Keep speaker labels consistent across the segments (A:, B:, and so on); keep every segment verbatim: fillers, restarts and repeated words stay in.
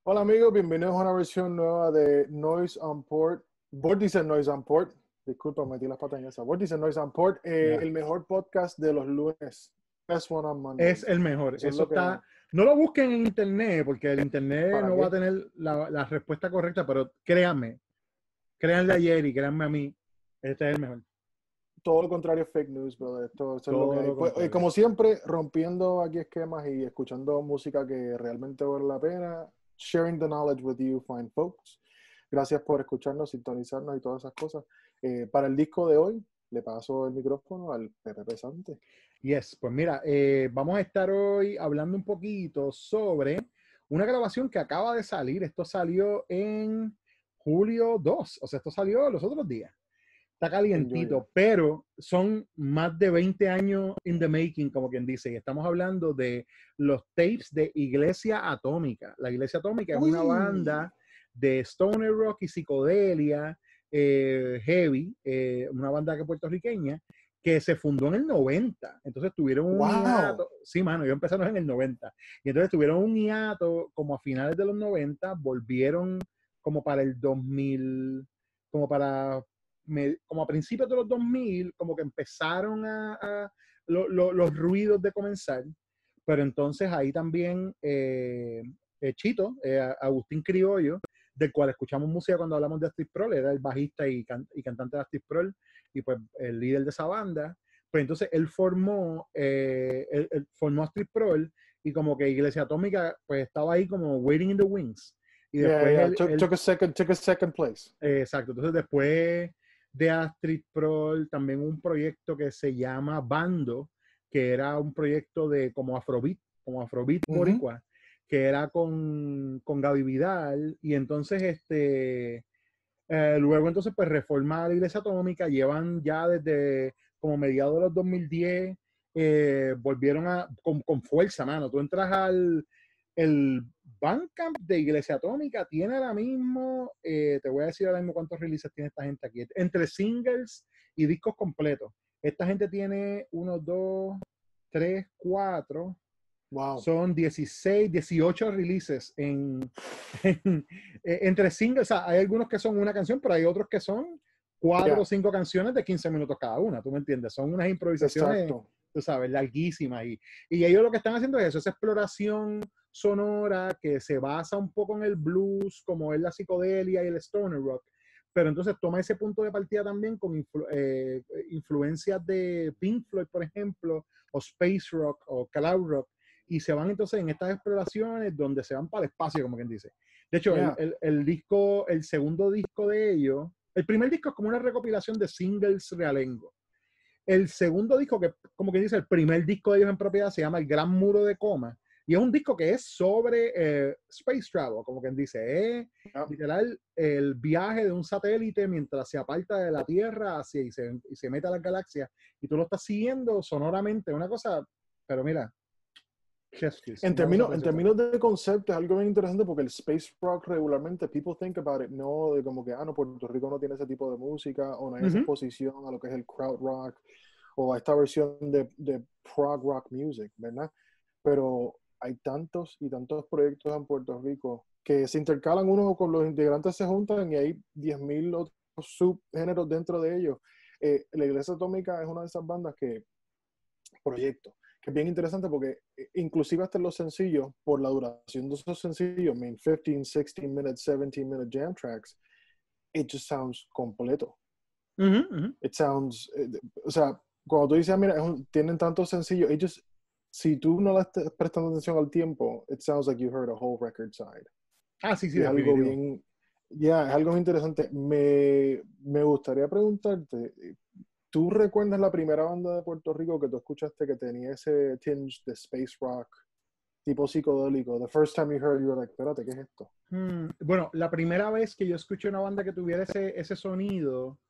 A: Hola amigos, bienvenidos a una versión nueva de Noise on Port. Vórtice Noise on Port. Disculpa, metí las patas en esa. Vórtice Noise on Port, eh,
B: Ya.
A: el mejor podcast de los lunes. Best one on
B: Es
A: Mondays.
B: el mejor.
A: Eso es
B: Eso
A: lo que hay.
B: está. No lo busquen en internet porque el internet
A: ¿Para
B: no va a
A: qué?
B: tener la, la respuesta correcta, pero créanme, créanle ayer y créanme a mí, este es el mejor.
A: Todo lo contrario es fake news, brother. Esto, esto es lo que
B: Todo
A: hay.
B: lo
A: Pues, eh,
B: contrario.
A: como siempre, rompiendo aquí esquemas y escuchando música que realmente vale la pena. Sharing the knowledge with you, fine folks. Gracias por escucharnos, sintonizarnos y todas esas cosas. Eh, para el disco de hoy, le paso el micrófono al Pepe Pesante.
B: Yes, pues mira, eh, vamos a estar hoy hablando un poquito sobre una grabación que acaba de salir. Esto salió en julio dos, o sea, esto salió los otros días. Está
A: Enjoy ya.
B: calientito, pero son más de veinte años in the making, como quien dice. Y estamos hablando de los tapes de Iglesia Atómica. La Iglesia Atómica es una
A: Uy.
B: banda de stoner rock y psicodelia eh, heavy, eh, una banda que puertorriqueña que se fundó en el noventa. Entonces tuvieron un
A: Wow.
B: hiato. Sí, mano, yo empezaron en el noventa. Y entonces tuvieron un hiato como a finales de los noventa, volvieron como para el dos mil, como para me, como a principios de los dos mil, como que empezaron a, a lo, lo, los ruidos de comenzar, pero entonces ahí también eh, eh, Chito, eh, Agustín Criollo, del cual escuchamos música cuando hablamos de Astrid Prol, era el bajista y, can, y cantante de Astrid Prol, y pues el líder de esa banda, pues entonces él formó, eh, él, él formó Astrid Prol, y como que Iglesia Atómica pues estaba ahí como waiting in the wings, y
A: Yeah,
B: después
A: yeah.
B: él,
A: Took,
B: él
A: took a second, took a second place.
B: eh, exacto, entonces después de Astrid Prol, también un proyecto que se llama Bando, que era un proyecto de como Afrobeat, como Afrobeat
A: Uh-huh.
B: boricua, que era con, con Gaby Vidal, y entonces este, eh, luego entonces pues reforma la Iglesia Atómica, llevan ya desde como mediados de los dos mil diez, eh, volvieron a, con, con fuerza, mano, tú entras al el Bandcamp de Iglesia Atómica, tiene ahora mismo, eh, te voy a decir ahora mismo cuántos releases tiene esta gente aquí, entre singles y discos completos. Esta gente tiene uno, dos, tres, cuatro,
A: Wow.
B: son dieciséis, dieciocho releases en, en, entre singles. O sea, hay algunos que son una canción, pero hay otros que son cuatro o
A: Yeah.
B: cinco canciones de quince minutos cada una, ¿tú me entiendes? Son unas improvisaciones,
A: Exacto.
B: tú sabes, larguísimas. Y, y ellos lo que están haciendo es eso, esa exploración sonora que se basa un poco en el blues, como es la psicodelia y el stoner rock, pero entonces toma ese punto de partida también con influ eh, influencias de Pink Floyd, por ejemplo, o Space Rock o Cloud Rock, y se van entonces en estas exploraciones donde se van para el espacio, como quien dice. De hecho, el,
A: Yeah.
B: el, el disco, el segundo disco de ellos, el primer disco es como una recopilación de singles realengo. El segundo disco, que como quien dice, el primer disco de ellos en propiedad, se llama El Gran Muro de Coma, y es un disco que es sobre eh, space travel, como quien dice, es
A: Yeah.
B: literal el viaje de un satélite mientras se aparta de la Tierra hacia, y, se, y se mete a las galaxias, y tú lo estás siguiendo sonoramente, una cosa, pero mira, chef's kiss,
A: En
B: una cosa
A: términos, en
B: preciosa.
A: términos de concepto, es algo bien interesante porque el space rock regularmente, people think about it, no de como que, ah, no, Puerto Rico no tiene ese tipo de música o no hay esa
B: Uh-huh.
A: exposición a lo que es el crowd rock o a esta versión de, de prog rock music, ¿verdad? Pero hay tantos y tantos proyectos en Puerto Rico que se intercalan unos con los integrantes, se juntan y hay diez mil otros subgéneros dentro de ellos. Eh, la Iglesia Atómica es una de esas bandas que, proyecto, que es bien interesante porque eh, inclusive hasta en los sencillos, por la duración de esos sencillos, I mean, fifteen, sixteen minutes, seventeen minute jam tracks, it just sounds completo.
B: Uh-huh, uh-huh.
A: It sounds, eh, o sea, cuando tú dices, ah, mira, es un, tienen tantos sencillos, it just, si tú no le estás prestando atención al tiempo, it sounds like you heard a whole record side.
B: Ah, sí, sí,
A: Y es algo
B: definitivo.
A: bien, ya, yeah, es algo bien interesante. Me, me gustaría preguntarte, ¿tú recuerdas la primera banda de Puerto Rico que tú escuchaste que tenía ese tinge de space rock, tipo psicodélico? The first time you heard, you were like, espérate, ¿qué es esto?
B: Hmm. Bueno, la primera vez que yo escuché una banda que tuviera ese, ese sonido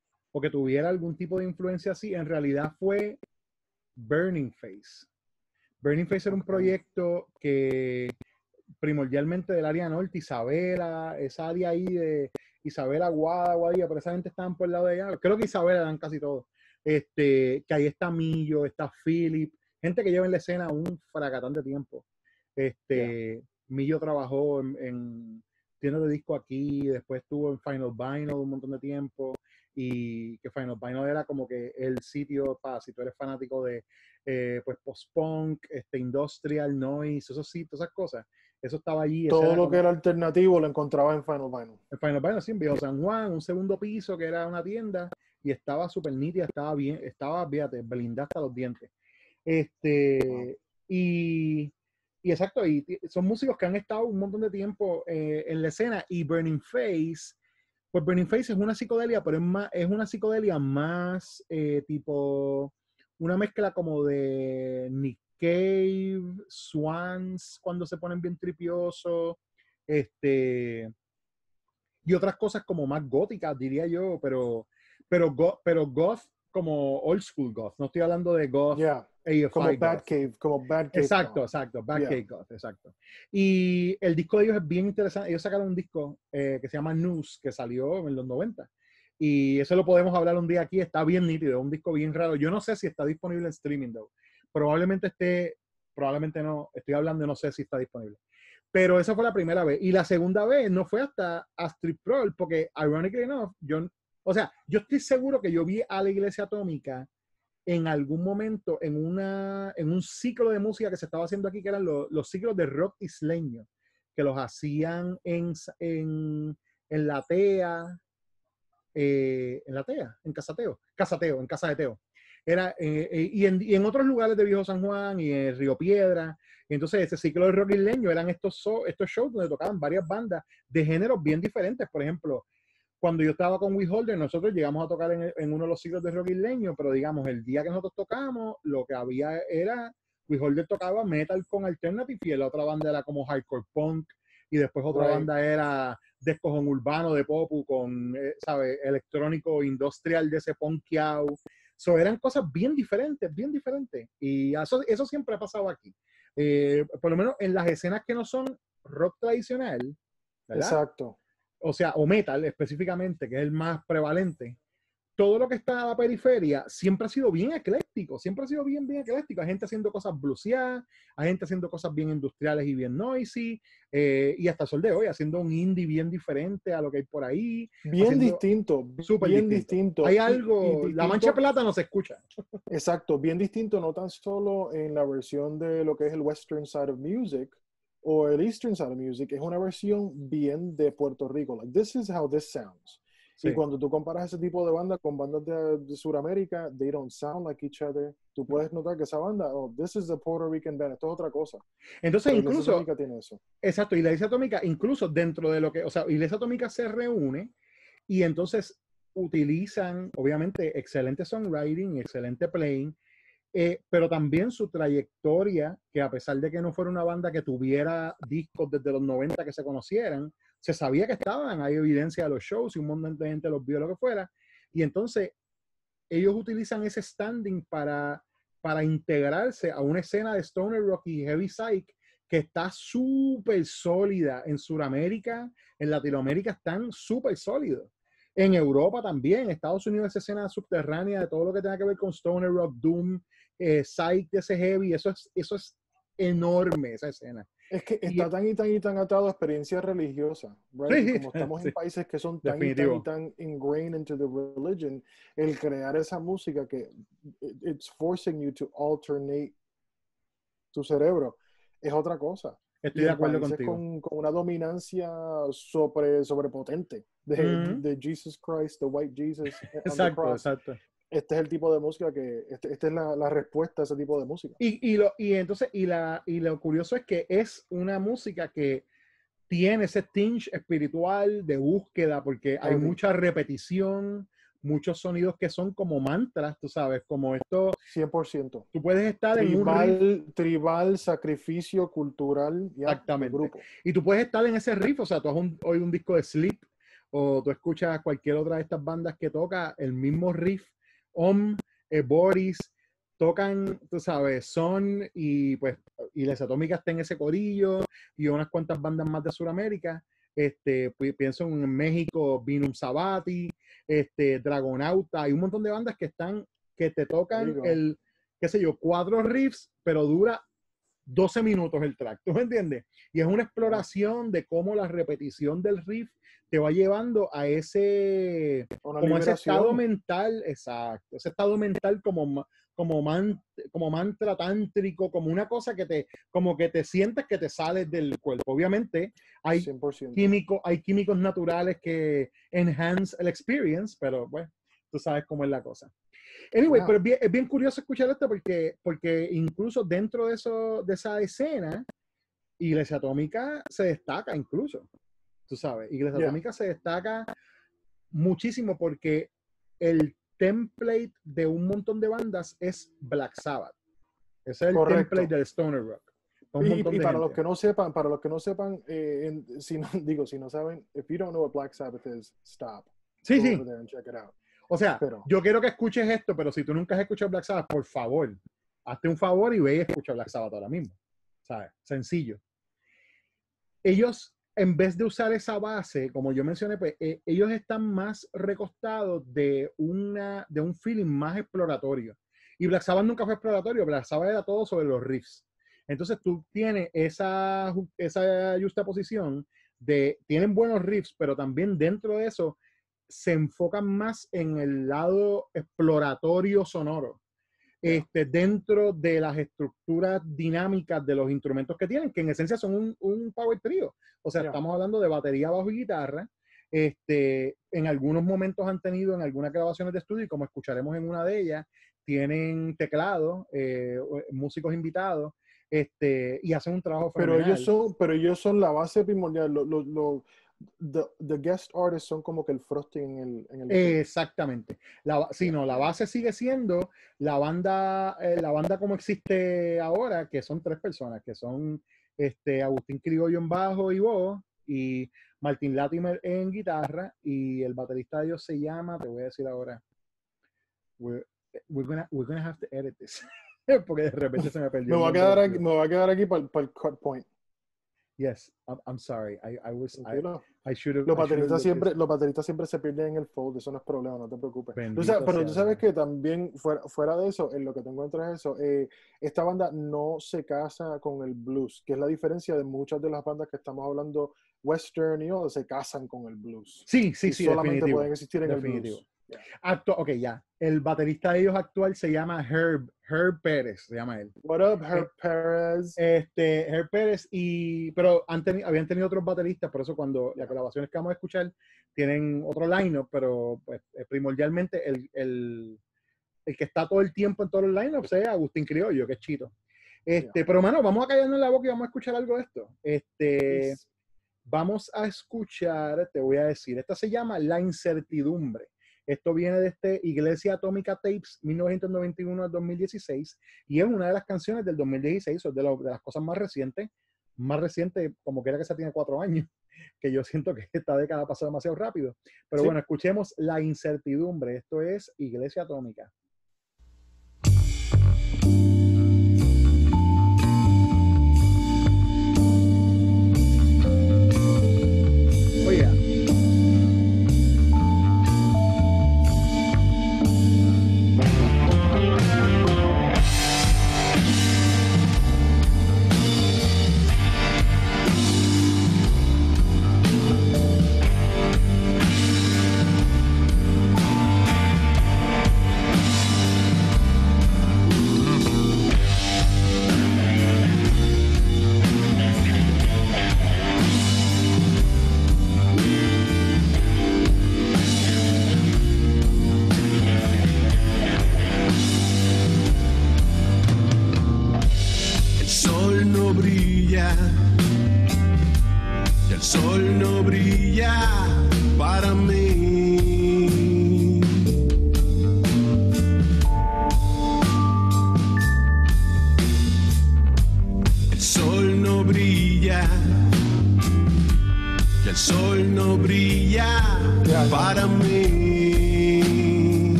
B: o que tuviera algún tipo de influencia así, en realidad fue Burning Face. Burning Face era un
A: Okay.
B: proyecto que primordialmente del área norte, Isabela, esa área ahí de Isabela, Guada, Guadilla, pero esa gente estaban por el lado de allá. Creo que Isabela dan casi todos. Este, que ahí está Millo, está Philip, gente que lleva en la escena un fracatán de tiempo.
A: Yeah.
B: Este, Millo trabajó en, en tiendas de disco aquí, después estuvo en Final Vinyl un montón de tiempo, y que Final Vinyl era como que el sitio para, si tú eres fanático de eh, pues post-punk, este, industrial, noise, esos sitios, esas cosas, eso estaba allí, ese
A: Todo
B: era
A: lo que
B: como,
A: era alternativo lo encontraba en Final Vinyl.
B: el Final Vinyl, sí, en Viejo San Juan, un segundo piso que era una tienda, y estaba súper nítida, estaba bien, estaba, fíjate, blindada hasta los dientes.
A: Wow.
B: Este, y, y exacto, y son músicos que han estado un montón de tiempo eh, en la escena, y Burning Face, pues Burning Face es una psicodelia, pero es, más, es una psicodelia más eh, tipo, una mezcla como de Nick Cave, Swans, cuando se ponen bien tripiosos, este, y otras cosas como más góticas, diría yo, pero, pero, go, pero goth como old school goth, no estoy hablando de goth
A: Yeah.
B: A F
A: Como
B: I goth.
A: Batcave, como Batcave
B: Exacto,
A: Goth.
B: exacto,
A: Yeah.
B: Batcave Goth, exacto. Y el disco de ellos es bien interesante. Ellos sacaron un disco eh, que se llama News, que salió en los noventa. Y eso lo podemos hablar un día aquí. Está bien nítido, es un disco bien raro. Yo no sé si está disponible en streaming, though. Probablemente esté, probablemente no. Estoy hablando y no sé si está disponible. Pero esa fue la primera vez. Y la segunda vez no fue hasta Astrid Pearl, porque, ironically enough, yo, o sea, yo estoy seguro que yo vi a la Iglesia Atómica en algún momento en, una, en un ciclo de música que se estaba haciendo aquí, que eran los, los ciclos de rock isleño, que los hacían en, en, en la TEA, eh, en la TEA, en Casateo, Casateo, en Casa de Teo. Era, eh, eh, y, en, y en otros lugares de Viejo San Juan y en Río Piedra. Y entonces ese ciclo de rock isleño eran estos, so, estos shows donde tocaban varias bandas de géneros bien diferentes. Por ejemplo, cuando yo estaba con Weholder, nosotros llegamos a tocar en, en uno de los ciclos de rock isleño, pero digamos, el día que nosotros tocamos, lo que había era, Weholder tocaba metal con alternative y la otra banda era como hardcore punk, y después otra
A: Right.
B: banda era descojón urbano de popu con, eh, ¿sabes? Electrónico industrial de ese punkeado. So, eran cosas bien diferentes, bien diferentes. Y eso, eso siempre ha pasado aquí. Eh, por lo menos en las escenas que no son rock tradicional, ¿verdad?
A: Exacto.
B: O sea, o metal específicamente, que es el más prevalente, todo lo que está a la periferia siempre ha sido bien ecléctico, siempre ha sido bien, bien ecléctico. Hay gente haciendo cosas blueseadas, hay gente haciendo cosas bien industriales y bien noisy, eh, y hasta el sol de hoy haciendo un indie bien diferente a lo que hay por ahí,
A: Bien
B: haciendo
A: distinto,
B: súper
A: bien
B: distinto. Hay
A: distinto. Y, y
B: algo, la mancha de
A: distinto,
B: plata no se escucha.
A: exacto, bien distinto, no tan solo en la versión de lo que es el Western Side of Music o el Eastern Side of Music, es una versión bien de Puerto Rico. Like, this is how this sounds.
B: Sí.
A: Y cuando tú comparas ese tipo de banda con bandas de, de Sudamérica, they don't sound like each other. Tú puedes notar que esa banda, oh, this is the Puerto Rican band, esto es otra cosa.
B: Entonces,
A: La Iglesia
B: incluso,
A: Atómica tiene eso.
B: exacto, y la Iglesia Atómica, incluso dentro de lo que, o sea, Iglesia Atómica se reúne y entonces utilizan, obviamente, excelente songwriting, excelente playing, eh, pero también su trayectoria, que a pesar de que no fuera una banda que tuviera discos desde los noventa que se conocieran, se sabía que estaban, hay evidencia de los shows y un montón de gente los vio, lo que fuera, y entonces ellos utilizan ese standing para, para integrarse a una escena de stoner rock y heavy psych que está súper sólida en Sudamérica, en Latinoamérica están súper sólidos. En Europa también, en Estados Unidos esa escena subterránea de todo lo que tenga que ver con stoner rock, doom, eh, psych, ese heavy, eso es, eso es enorme, esa escena.
A: Es que
B: Y,
A: está tan y tan y tan atado a experiencia religiosa, right? Y
B: sí,
A: como estamos
B: sí,
A: en países que son tan y tan y
B: definitivo.
A: tan ingrained into the religion, el crear esa música que it's forcing you to alternate tu cerebro es otra cosa.
B: Estoy
A: Y
B: de
A: en
B: acuerdo
A: países
B: contigo.
A: con, con una dominancia sobre, sobrepotente de,
B: Mm-hmm.
A: de Jesus Christ, the white Jesus on the
B: Exacto,
A: cross,
B: exacto.
A: este es el tipo de música que, este, esta es la, la respuesta a ese tipo de música.
B: Y, y, lo, y entonces, y, la, y lo curioso es que es una música que tiene ese tinge espiritual de búsqueda, porque hay
A: Heavy,
B: mucha repetición, muchos sonidos que son como mantras, tú sabes, como esto,
A: cien por ciento.
B: tú puedes estar en un riff,
A: Tribal, tribal, sacrificio cultural, ya, de
B: exactamente,
A: grupo.
B: y tú puedes estar en ese riff, o sea, tú has un, oído un disco de Sleep, o tú escuchas cualquier otra de estas bandas que toca el mismo riff, Om, eh, Boris, tocan, tú sabes, Son y pues Iglesia Atómica está en ese corillo y unas cuantas bandas más de Sudamérica. Este, pues, pienso en México, Vinum Sabati, este, Dragonauta, hay un montón de bandas que están, que te tocan el, qué sé yo, cuatro riffs, pero dura doce minutos el track, ¿tú me entiendes? Y es una exploración de cómo la repetición del riff te va llevando a ese,
A: Una
B: como ese
A: liberación.
B: estado mental, exacto, ese estado mental como, como, man, como mantra tántrico, como una cosa que te, como que te sientes que te sales del cuerpo. Obviamente hay
A: cien por ciento.
B: químicos, hay químicos naturales que enhance el experience, pero bueno, tú sabes cómo es la cosa. Anyway,
A: Yeah.
B: pero es bien, es bien curioso escuchar esto porque, porque incluso dentro de, eso, de esa escena, Iglesia Atómica se destaca incluso, tú sabes, Iglesia
A: Yeah.
B: Atómica se destaca muchísimo porque el template de un montón de bandas es Black Sabbath. Ese es el
A: Correcto.
B: template del Stoner Rock. Un
A: Y,
B: montón
A: y
B: de
A: para
B: gente.
A: los que no sepan, para los que no sepan, eh, en, si no, digo, si no saben, if you don't know what Black Sabbath is, stop.
B: Sí,
A: Go
B: sí.
A: over there and check it out.
B: O sea,
A: Pero,
B: yo quiero que escuches esto, pero si tú nunca has escuchado Black Sabbath, por favor, hazte un favor y ve y escucha Black Sabbath ahora mismo. ¿Sabes? Sencillo. Ellos, en vez de usar esa base, como yo mencioné, pues eh, ellos están más recostados de, una, de un feeling más exploratorio. Y Black Sabbath nunca fue exploratorio, Black Sabbath era todo sobre los riffs. Entonces tú tienes esa, esa justaposición de, tienen buenos riffs, pero también dentro de eso se enfocan más en el lado exploratorio sonoro. Este, dentro de las estructuras dinámicas de los instrumentos que tienen, que en esencia son un, un power trio. O sea, yeah. estamos hablando de batería, bajo y guitarra. Este, en algunos momentos han tenido en algunas grabaciones de estudio, y como escucharemos en una de ellas, tienen teclado, eh, músicos invitados, este, y hacen un trabajo fenomenal.
A: Pero ellos son, pero ellos son la base primordial. Lo, lo, lo, the, the guest artists son como que el frosting en el... En el
B: eh, exactamente. La, sí, no, la base sigue siendo la banda, eh, la banda como existe ahora, que son tres personas, que son este, Agustín Criollo en bajo y voz, y Martín Latimer en guitarra, y el baterista de ellos se llama, te voy a decir ahora, we're, we're, gonna, we're gonna have to edit this. Porque de repente se me perdió.
A: me, va a quedar aquí, me va a quedar aquí para, para el cut point.
B: Yes, I'm, I'm sorry. I, I was I, I should have.
A: Los bateristas siempre, los bateristas siempre se pierden en el fold, eso no es problema, no te preocupes. Tú sabes, pero tú sabes que también fuera, fuera de eso, en lo que te encuentras eso, eh, esta banda no se casa con el blues, que es la diferencia de muchas de las bandas que estamos hablando, western y otros, se casan con el blues.
B: Sí, sí,
A: y
B: sí.
A: solamente
B: definitivo,
A: pueden existir en definitivo. el blues.
B: Yeah. Actu ok, ya. El baterista de ellos actual se llama Herb, Herb Pérez, se llama él.
A: What up, Herb eh, Pérez?
B: Este, Herb Pérez, y, pero han teni, habían tenido otros bateristas, por eso cuando las grabaciones que vamos a escuchar tienen otro line-up, pero pues, primordialmente el, el, el que está todo el tiempo en todos los line-ups es Agustín Criollo, que es chito. Este, yeah. Pero, mano, vamos a callarnos en la boca y vamos a escuchar algo de esto. Este, yes. Vamos a escuchar, te voy a decir, esta se llama La Incertidumbre. Esto viene de este Iglesia Atómica Tapes mil novecientos noventa y uno al dos mil dieciséis y es una de las canciones del dos mil dieciséis, es de, lo, de las cosas más recientes, más reciente, como quiera que sea, tiene cuatro años, que yo siento que esta década pasó demasiado rápido. Pero sí. Bueno, escuchemos La Incertidumbre. Esto es Iglesia Atómica.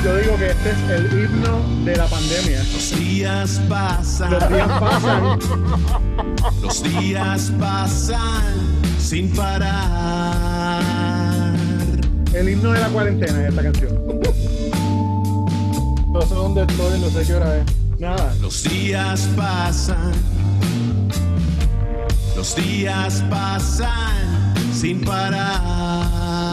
B: yo digo que este es el himno de la pandemia.
C: Los días pasan.
B: Los días pasan.
C: Los días pasan sin parar.
B: El himno de la cuarentena es esta canción.
A: No sé dónde estoy, no sé qué hora es.
B: Nada.
C: Los días pasan. Los días pasan sin parar.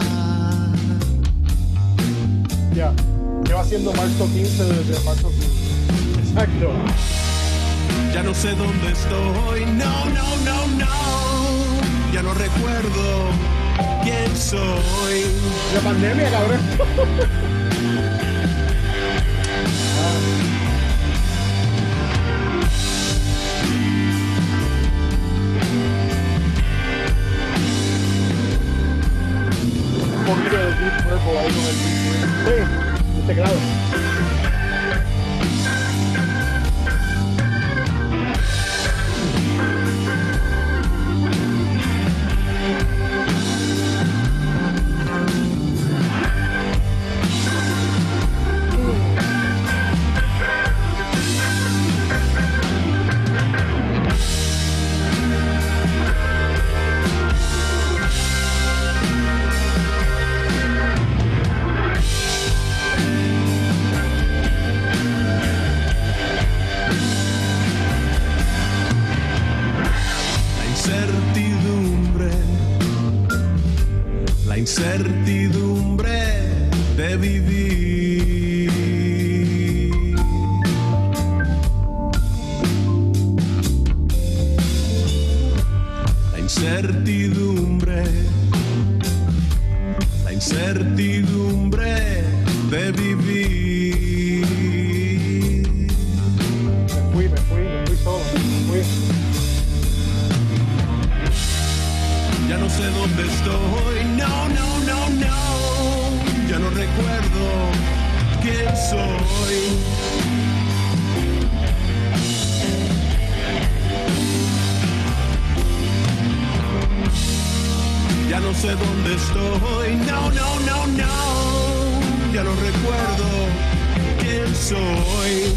A: Ya. Lleva siendo marzo quince desde marzo quince.
B: Exacto.
C: Ya no sé dónde estoy. No, no, no, no. Ya no recuerdo quién soy.
B: La pandemia, cabrón.
A: Un poquito de Deep Purple ahí con el Deep Purple.
B: Sí, el teclado.
C: La incertidumbre de vivir. La incertidumbre, la incertidumbre de vivir.
A: Me fui, me fui, me fui solo, me fui.
C: Ya no sé dónde estoy, no, no, no, no. Ya no recuerdo quién soy. Ya no sé dónde estoy, no, no, no, no. Ya no recuerdo quién soy.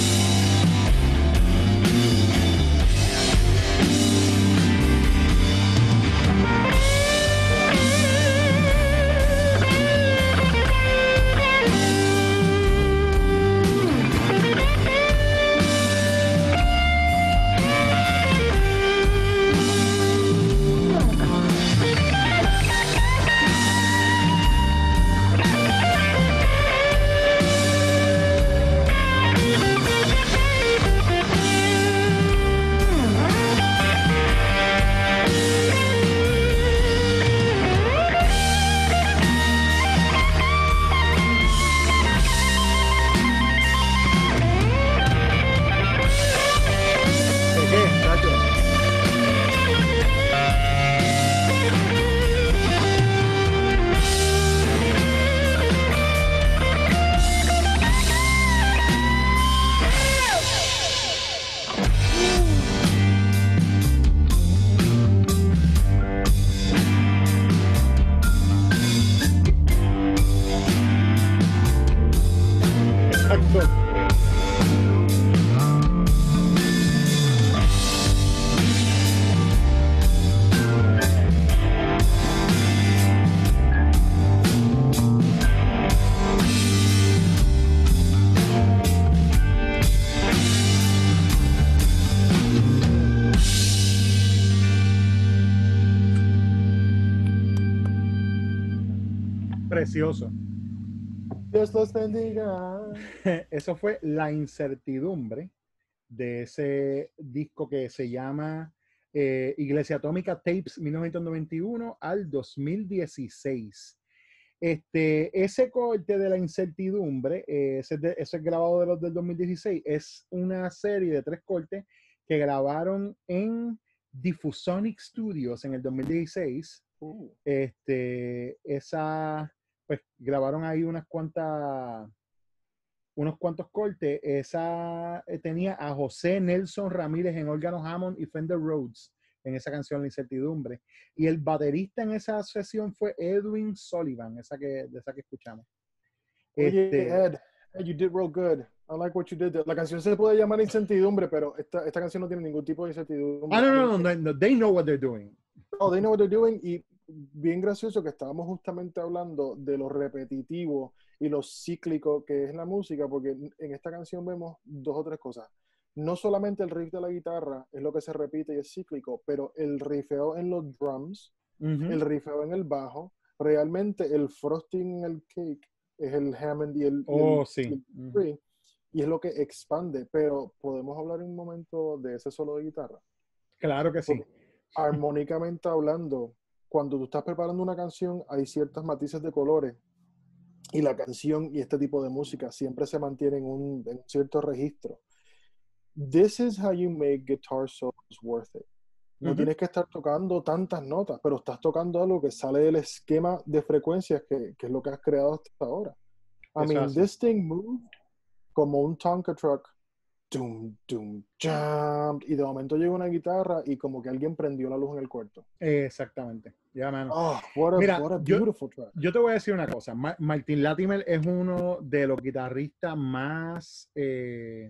B: ¿De qué, Nacho? Exacto. Precioso.
A: Dios los bendiga.
B: Eso fue La Incertidumbre de ese disco que se llama eh, Iglesia Atómica Tapes mil novecientos noventa y uno al dos mil dieciséis. Este, ese corte de La Incertidumbre, eh, ese, de, ese grabado de los del dos mil dieciséis, es una serie de tres cortes que grabaron en Diffusonic Studios en el dos mil dieciséis.
A: Uh.
B: Este, esa, pues grabaron ahí unas cuantas, unos cuantos cortes. Esa eh, tenía a José Nelson Ramírez en órgano Hammond y Fender Rhodes en esa canción La Incertidumbre. Y el baterista en esa sesión fue Edwin Sullivan, esa que, de esa que escuchamos.
A: Oye,
B: Este,
A: Ed, Ed, you did real good. I like what you did there. La canción se puede llamar Incertidumbre, pero esta, esta canción no tiene ningún tipo de incertidumbre.
B: ah, no,
A: I mean,
B: no, no, no, they know what they're doing.
A: no, they know what they're doing. Y bien gracioso que estábamos justamente hablando de lo repetitivo y lo cíclico que es la música, porque en esta canción vemos dos o tres cosas. No solamente el riff de la guitarra es lo que se repite y es cíclico, pero el riffeo en los drums,
B: Uh-huh.
A: el riffeo en el bajo, realmente el frosting en el cake es el Hammond y el, y
B: Oh,
A: el,
B: sí.
A: y el
B: Uh-huh.
A: free, y es lo que expande. Pero podemos hablar en un momento de ese solo de guitarra.
B: Claro que sí.
A: Porque armónicamente hablando, cuando tú estás preparando una canción, hay ciertos matices de colores. Y la canción y este tipo de música siempre se mantienen en un, en cierto registro. This is how you make guitar solos worth it. No
B: Uh-huh.
A: tienes que estar tocando tantas notas, pero estás tocando algo que sale del esquema de frecuencias que, que es lo que has creado hasta ahora. I
B: Eso
A: mean,
B: así.
A: this thing moved como un Tonka truck. Dum, dum, jam, y de momento llega una guitarra y como que alguien prendió la luz en el cuarto.
B: Exactamente. Ya, mano.
A: Oh, what a,
B: Mira,
A: what a
B: yo-
A: beautiful track.
B: Yo te voy a decir una cosa. Ma- Martin Latimer es uno de los guitarristas más... eh,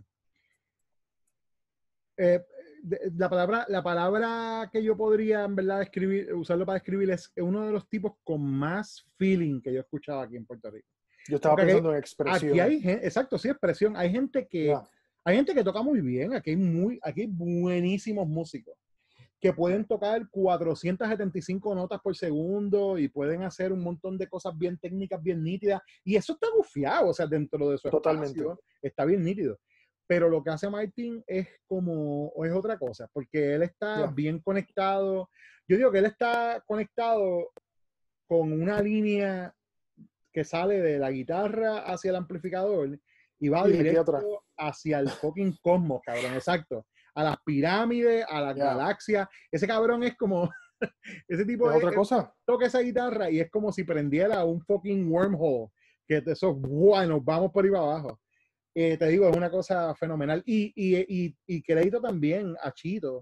B: eh, de- la, palabra, la palabra que yo podría en verdad escribir, usarlo para describir es uno de los tipos con más feeling que yo he escuchado aquí en Puerto Rico.
A: Yo estaba
B: Porque
A: pensando en
B: Aquí
A: expresión.
B: hay gente, exacto, sí, expresión. Hay gente que,
A: Yeah.
B: hay gente que toca muy bien. Aquí hay muy, aquí hay buenísimos músicos que pueden tocar cuatrocientas setenta y cinco notas por segundo y pueden hacer un montón de cosas bien técnicas, bien nítidas. Y eso está gufiado, o sea, dentro de su
A: Totalmente.
B: espacio está bien nítido. Pero lo que hace Martin es como, o es otra cosa, porque él está
A: Yeah.
B: bien conectado. Yo digo que él está conectado con una línea que sale de la guitarra hacia el amplificador y va
A: Y de aquí atrás.
B: directo hacia el fucking cosmos, cabrón, exacto. A las pirámides, a las
A: Yeah.
B: galaxias. Ese cabrón es como, ese tipo
A: ¿Es
B: es-
A: otra cosa?
B: toca esa guitarra y es como si prendiera un fucking wormhole, que te- eso, wow, nos vamos por ahí para abajo. Eh, te digo, es una cosa fenomenal. Y, y, y, y crédito también a Chito,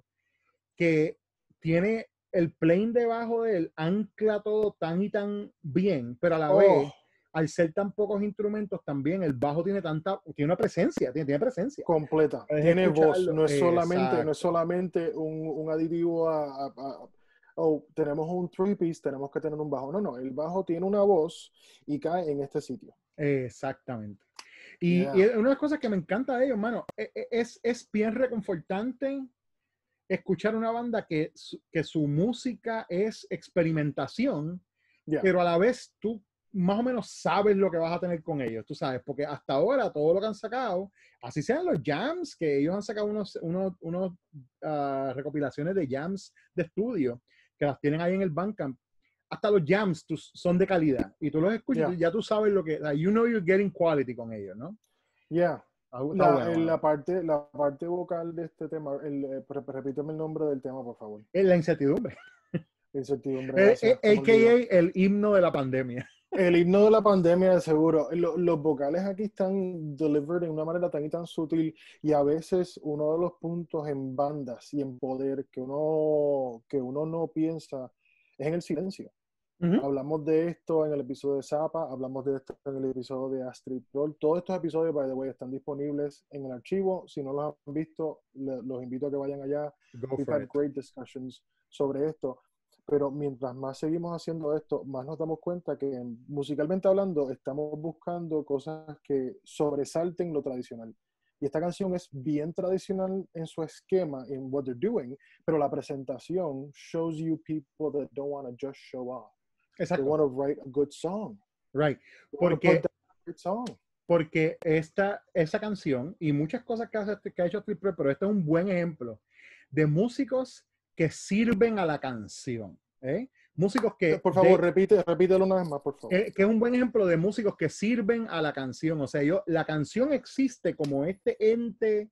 B: que tiene el plane debajo de él, ancla todo tan y tan bien, pero a la
A: Oh,
B: vez, al ser tan pocos instrumentos, también el bajo tiene tanta, tiene una presencia, tiene, tiene presencia.
A: completa.
B: Puedes
A: Tiene voz.
B: escucharlo.
A: No es solamente, no es
B: Exacto.
A: solamente un, un aditivo a, a- a- oh, tenemos un three piece, tenemos que tener un bajo. No, no, el bajo tiene una voz y cae en este sitio.
B: Exactamente. Y,
A: Yeah.
B: y una de las cosas que me encanta de ellos, mano, e- e- es, es bien reconfortante escuchar una banda que, su- que su música es experimentación,
A: Yeah.
B: pero a la vez tú más o menos sabes lo que vas a tener con ellos, tú sabes, porque hasta ahora todo lo que han sacado, así sean los jams, que ellos han sacado unos, unos, unos ah, recopilaciones de jams de estudio, que las tienen ahí en el Bandcamp, hasta los jams tú- son de calidad, y tú los escuchas,
A: Yeah.
B: y ya tú sabes lo que, like, you know you're getting quality con ellos, ¿no?
A: Yeah.
B: Está, está
A: La,
B: bueno,
A: en
B: mano.
A: la, parte, la parte vocal de este tema, el, eh, re- repíteme el nombre del tema, por favor.
B: Es la incertidumbre.
A: Incertidumbre,
B: Eh,
A: gracias.
B: eh,
A: se me olvidó.
B: A K A el himno de la pandemia.
A: El himno de la pandemia, de seguro. Lo- los vocales aquí están delivered de una manera tan y tan sutil, y a veces uno de los puntos en bandas y en poder que uno, que uno no piensa es en el silencio.
B: Ujú.
A: Hablamos de esto en el episodio de Zappa, hablamos de esto en el episodio de Astrid Roll. Todos estos episodios, by the way, están disponibles en el archivo. Si no los han visto, le- los invito a que vayan allá.
B: Go
A: We've
B: for
A: had
B: it.
A: great discussions sobre esto. Pero mientras más seguimos haciendo esto, más nos damos cuenta que musicalmente hablando estamos buscando cosas que sobresalten lo tradicional. Y esta canción es bien tradicional en su esquema, en what they're doing, pero la presentación shows you people that don't want to just show off. They
B: Exacto.
A: want to write a good song.
B: Right.
A: They wanna
B: Porque,
A: put down a great song.
B: porque esta, esa canción y muchas cosas que, hace, que ha hecho Triple, pero este es un buen ejemplo de músicos que sirven a la canción. ¿eh? Músicos que...
A: Por favor,
B: de-
A: repite, repítelo una vez más, por favor.
B: que, que es un buen ejemplo de músicos que sirven a la canción. O sea, yo, la canción existe como este ente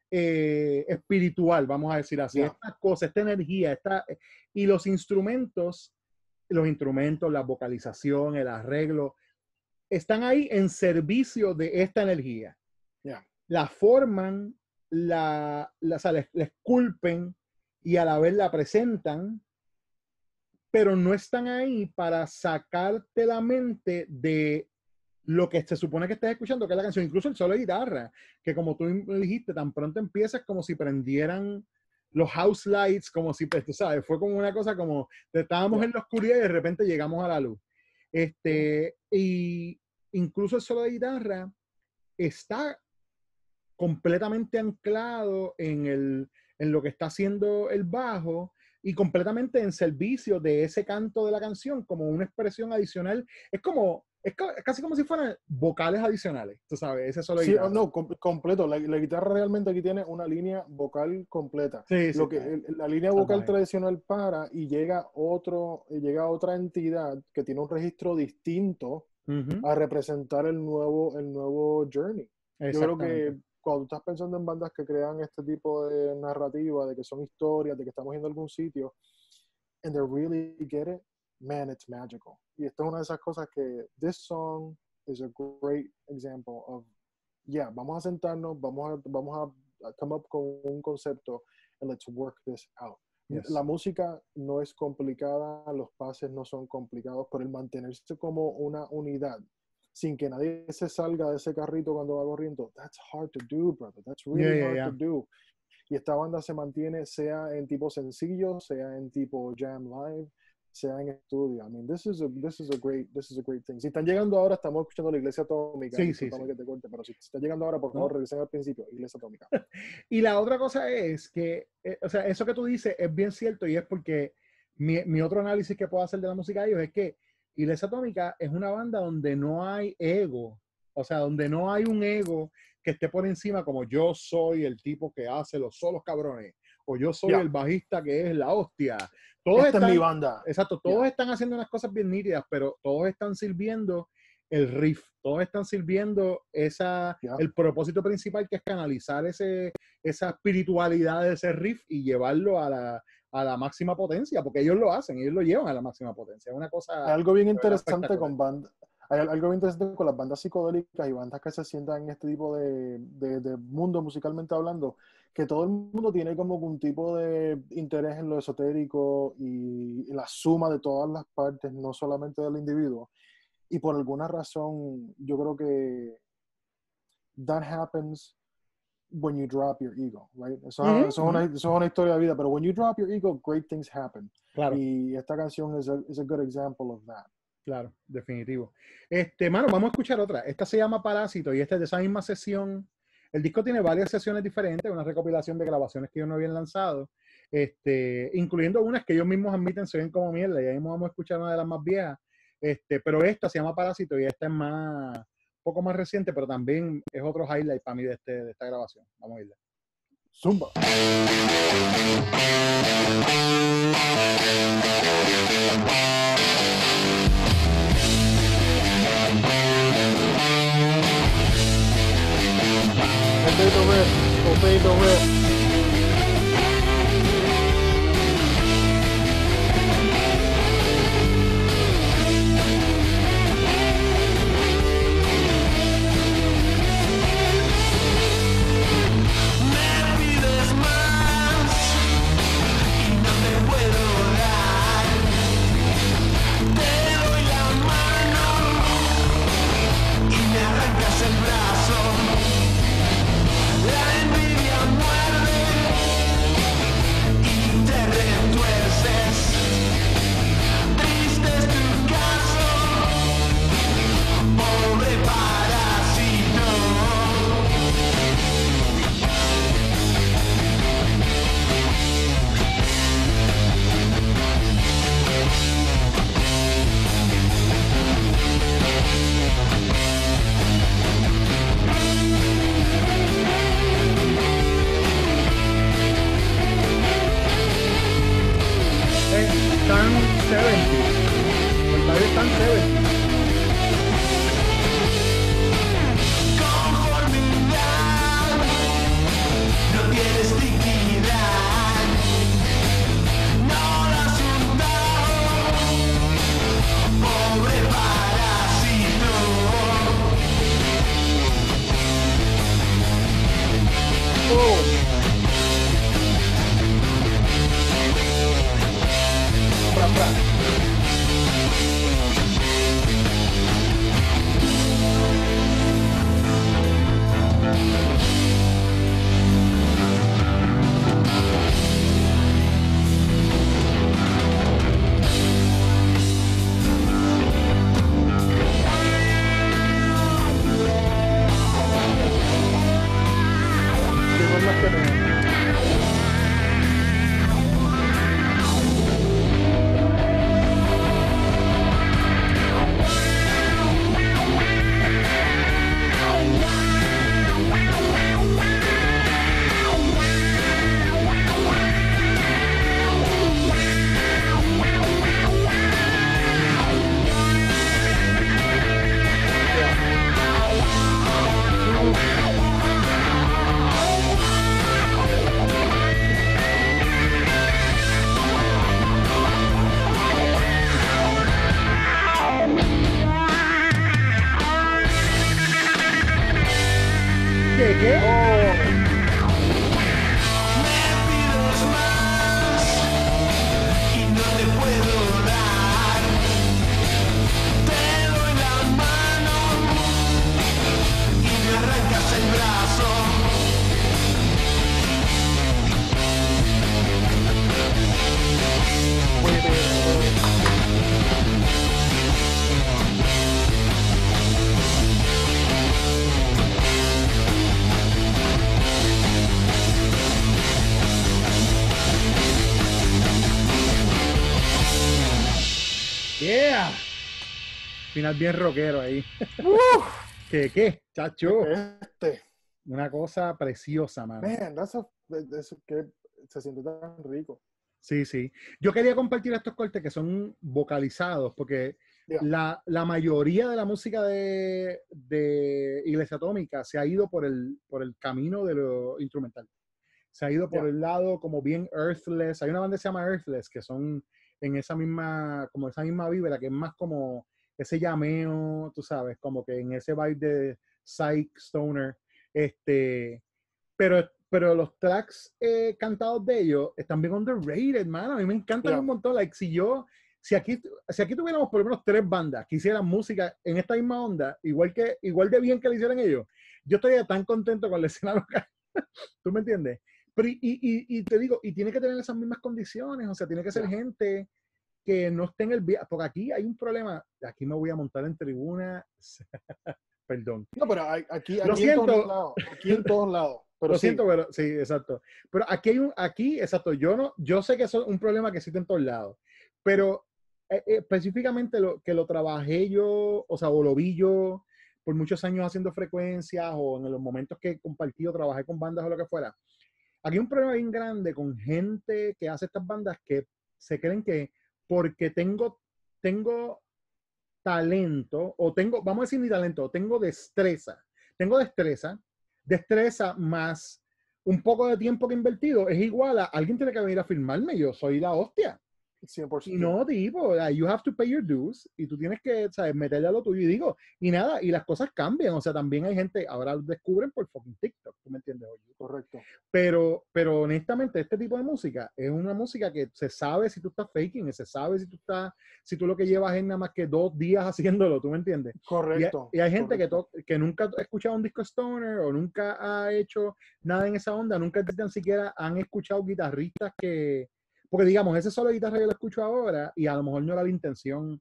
B: eh, espiritual, vamos a decir así.
A: Ya.
B: Esta cosa, esta energía, esta, y los instrumentos, los instrumentos, la vocalización, el arreglo, están ahí en servicio de esta energía.
A: Ya.
B: La forman, la, la, o sea, la, la esculpen y a la vez la presentan, pero no están ahí para sacarte la mente de lo que se supone que estés escuchando, que es la canción, incluso el solo de guitarra, que como tú dijiste, tan pronto empiezas como si prendieran los house lights, como si, pues, tú sabes, fue como una cosa como, estábamos en la oscuridad y de repente llegamos a la luz. Este, y incluso el solo de guitarra está completamente anclado en, el, en lo que está haciendo el bajo y completamente en servicio de ese canto de la canción, como una expresión adicional. Es como, es casi como si fueran vocales adicionales, tú sabes, ese solo de
A: Sí,
B: guitarra.
A: no, com completo. La, la guitarra realmente aquí tiene una línea vocal completa.
B: Sí, sí,
A: Lo que,
B: sí.
A: el, la línea vocal tradicional para y llega otro, llega otra entidad que tiene un registro distinto uh-huh. a representar el nuevo, el nuevo journey. Yo creo que cuando estás pensando en bandas que crean este tipo de narrativa, de que son historias, de que estamos yendo a algún sitio, and they really get it, man, it's magical. Y esto es una de esas cosas que this song is a great example of, yeah, vamos a sentarnos, vamos a, vamos a come up con un concepto and let's work this out. Yes. La música no es complicada, los pases no son complicados, pero el mantenerse como una unidad sin que nadie se salga de ese carrito cuando va corriendo, that's hard to do, brother. That's really yeah, yeah, hard yeah. to do. Y esta banda se mantiene sea en tipo sencillo, sea en tipo jam live, sea en estudio. I mean, this is a this is a great this is a great thing. Si están llegando ahora, estamos escuchando la Iglesia Atómica.
B: Sí, sí, sí.
A: Que te corte, pero si están llegando ahora, por favor, ¿no? Regresen al principio, Iglesia Atómica.
B: Y la otra cosa es que, eh, o sea, eso que tú dices es bien cierto y es porque mi, mi otro análisis que puedo hacer de la música de ellos es que Iglesia Atómica es una banda donde no hay ego, o sea, donde no hay un ego que esté por encima como yo soy el tipo que hace los solos cabrones, o yo soy yeah. el bajista que es la hostia. Todos
A: Esta
B: están,
A: es mi banda.
B: Exacto, todos
A: yeah.
B: están haciendo unas cosas bien nítidas, pero todos están sirviendo el riff, todos están sirviendo esa, yeah. el propósito principal, que es canalizar ese, esa espiritualidad de ese riff y llevarlo a la, a la máxima potencia, porque ellos lo hacen, ellos lo llevan a la máxima potencia. Es una cosa...
A: Hay algo bien interesante con bandas, hay algo bien interesante con las bandas psicodélicas y bandas que se sientan en este tipo de, de, de mundo musicalmente hablando, que todo el mundo tiene como un tipo de interés en lo esotérico y, y la suma de todas las partes, no solamente del individuo. Y por alguna razón, yo creo que that happens when you drop your ego, right? Eso, mm-hmm. eso, es una, eso es una historia de vida, pero when you drop your ego, great things happen.
B: Claro.
A: Y esta canción es a, is a good example of that.
B: Claro, definitivo. Este, mano, vamos a escuchar otra. Esta se llama Parásito y esta es de esa misma sesión. El disco tiene varias sesiones diferentes, una recopilación de grabaciones que ellos no habían lanzado, este, incluyendo unas que ellos mismos admiten se ven como mierda, y ahí mismo vamos a escuchar una de las más viejas. Este, pero esta se llama Parásito y esta es más, un poco más reciente, pero también es otro highlight para mí de, este, de esta grabación. Vamos a irla.
A: Zumba. Obey the riff. Obey the riff.
B: ¿Qué, qué?
C: Me pides más y no te puedo dar. Te doy la mano y me arrancas el brazo.
B: Yeah. Final bien rockero ahí. ¿Qué, qué? Chacho.
A: Este,
B: Una cosa preciosa, mano.
A: man, that's a, eso que se siente tan rico.
B: Sí, sí. Yo quería compartir estos cortes que son vocalizados, porque
A: Yeah.
B: la, la mayoría de la música de, de Iglesia Atómica se ha ido por el, por el camino de lo instrumental. Se ha ido por
A: Yeah.
B: el lado como bien Earthless. Hay una banda que se llama Earthless, que son en esa misma, como esa misma vibra, que es más como ese llameo, tú sabes, como que en ese vibe de psych, stoner. Este, pero, pero los tracks eh, cantados de ellos están bien underrated, man. A mí me encantan
A: Yeah.
B: un montón. Like, si yo, si aquí, si aquí tuviéramos por lo menos tres bandas que hicieran música en esta misma onda, igual que, igual de bien que lo hicieran ellos, yo estaría tan contento con la escena local. ¿Tú me entiendes? Pero y, y, y te digo, y tiene que tener esas mismas condiciones, o sea, tiene que ser
A: Yeah.
B: gente que no esté en el viaje, porque aquí hay un problema, aquí me voy a montar en tribuna, perdón.
A: No, pero hay- aquí,
B: Lo
A: aquí en
B: siento.
A: todos lados. Aquí en todos lados. Pero
B: Lo
A: sí.
B: siento, pero sí, exacto. Pero aquí hay un, aquí, exacto, yo no, yo sé que eso es un problema que existe en todos lados, pero eh, eh, específicamente lo que lo trabajé yo, o sea, o lo vi yo por muchos años haciendo frecuencias o en los momentos que compartí o trabajé con bandas o lo que fuera. Aquí hay un problema bien grande con gente que hace estas bandas que se creen que porque tengo, tengo talento, o tengo, vamos a decir mi talento, tengo destreza, tengo destreza, destreza más un poco de tiempo que he invertido es igual a alguien tiene que venir a filmarme, yo soy la hostia.
A: cien por
B: Y
A: ciento.
B: no, tipo, like, you have to pay your dues y tú tienes que, ¿sabes? Meterle a lo tuyo y digo, y nada, y las cosas cambian, o sea, también hay gente, ahora descubren por fucking TikTok, ¿tú me entiendes? Oye,
A: Correcto.
B: pero, pero honestamente, este tipo de música es una música que se sabe si tú estás faking, se sabe si tú estás, si tú lo que llevas es nada más que dos días haciéndolo, ¿tú me entiendes? Y hay,
A: Correcto.
B: y hay gente que,
A: correcto.
B: to- que nunca ha escuchado un disco stoner o nunca ha hecho nada en esa onda, nunca ni siquiera han escuchado guitarristas que, porque digamos, ese solo de guitarra yo lo escucho ahora y a lo mejor no era la intención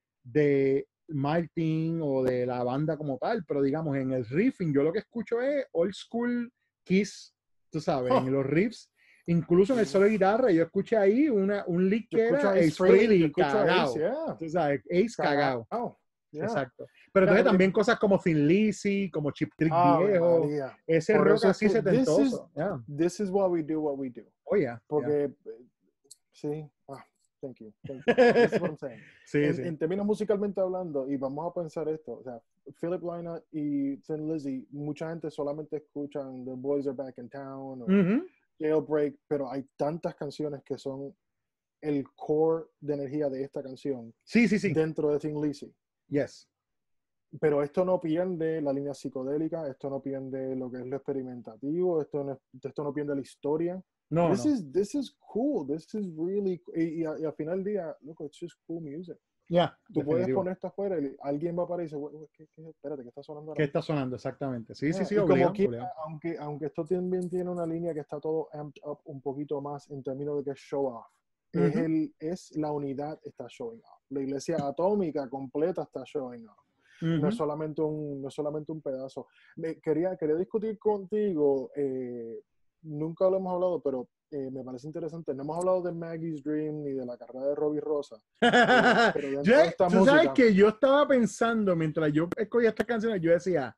B: de Martin o de la banda como tal, pero digamos, en el riffing yo lo que escucho es old school Kiss, tú sabes,
A: Oh.
B: en los riffs, incluso en el solo de guitarra, yo escuché ahí una, un lick
A: Yo
B: que
A: escucho
B: era
A: a Ace
B: Ace
A: Frehley, yo
B: Frehley
A: escucho a
B: cagado,
A: Ace, yeah.
B: tú sabes, Ace cagado.
A: Cagao. Yeah.
B: Exacto. Pero
A: Yeah,
B: entonces
A: porque-
B: también cosas como Thin Lizzy, como Chip Trick
A: Ave
B: viejo,
A: María.
B: ese
A: Por
B: rock
A: eso es
B: así
A: que
B: setentoso.
A: this is-
B: Yeah.
A: This is why we do what we do.
B: Oh, yeah, yeah.
A: Porque, eh, sí, ah, thank you. Thank you. This is what I'm saying.
B: Sí,
A: en,
B: sí.
A: en términos musicalmente hablando, y vamos a pensar esto, o sea, Philip Lynott y Thin Lizzy, mucha gente solamente escuchan The Boys Are Back in Town o
B: Ujú.
A: Jailbreak, pero hay tantas canciones que son el core de energía de esta canción
B: Sí, sí, sí.
A: dentro de Thin Lizzy.
B: Yes.
A: Pero esto no pierde la línea psicodélica, esto no pierde lo que es lo experimentativo, esto no, esto no pierde la historia.
B: No,
A: this
B: no.
A: is this is cool, this is really y, y, a- y al final del día, look, it's just cool music.
B: Ya,
A: Tú puedes
B: definitivo.
A: poner esto afuera y alguien va a aparecer, "Güey, güey, ¿qué, qué, espérate, ¿qué está sonando ahora
B: ¿Qué
A: mismo?"
B: está sonando exactamente? Sí, sí,
A: Yeah,
B: sí,
A: y como
B: obligado,
A: quiera,
B: obligado.
A: aunque, aunque esto también tiene una línea que está todo amped up un poquito más en términos de que es show off. Es,
B: Ujú.
A: el, es la unidad está showing off. La iglesia atómica completa está showing off. No
B: Ujú.
A: es solamente un, no es solamente un pedazo. Me, quería, quería discutir contigo, eh, nunca lo hemos hablado, pero eh, me parece interesante. No hemos hablado de Maggie's Dream ni de la carrera de Robbie Rosa. Eh, pero dentro
B: Yo-
A: de esta
B: tú
A: música,
B: sabes que yo estaba pensando mientras yo escogía estas canciones, yo decía,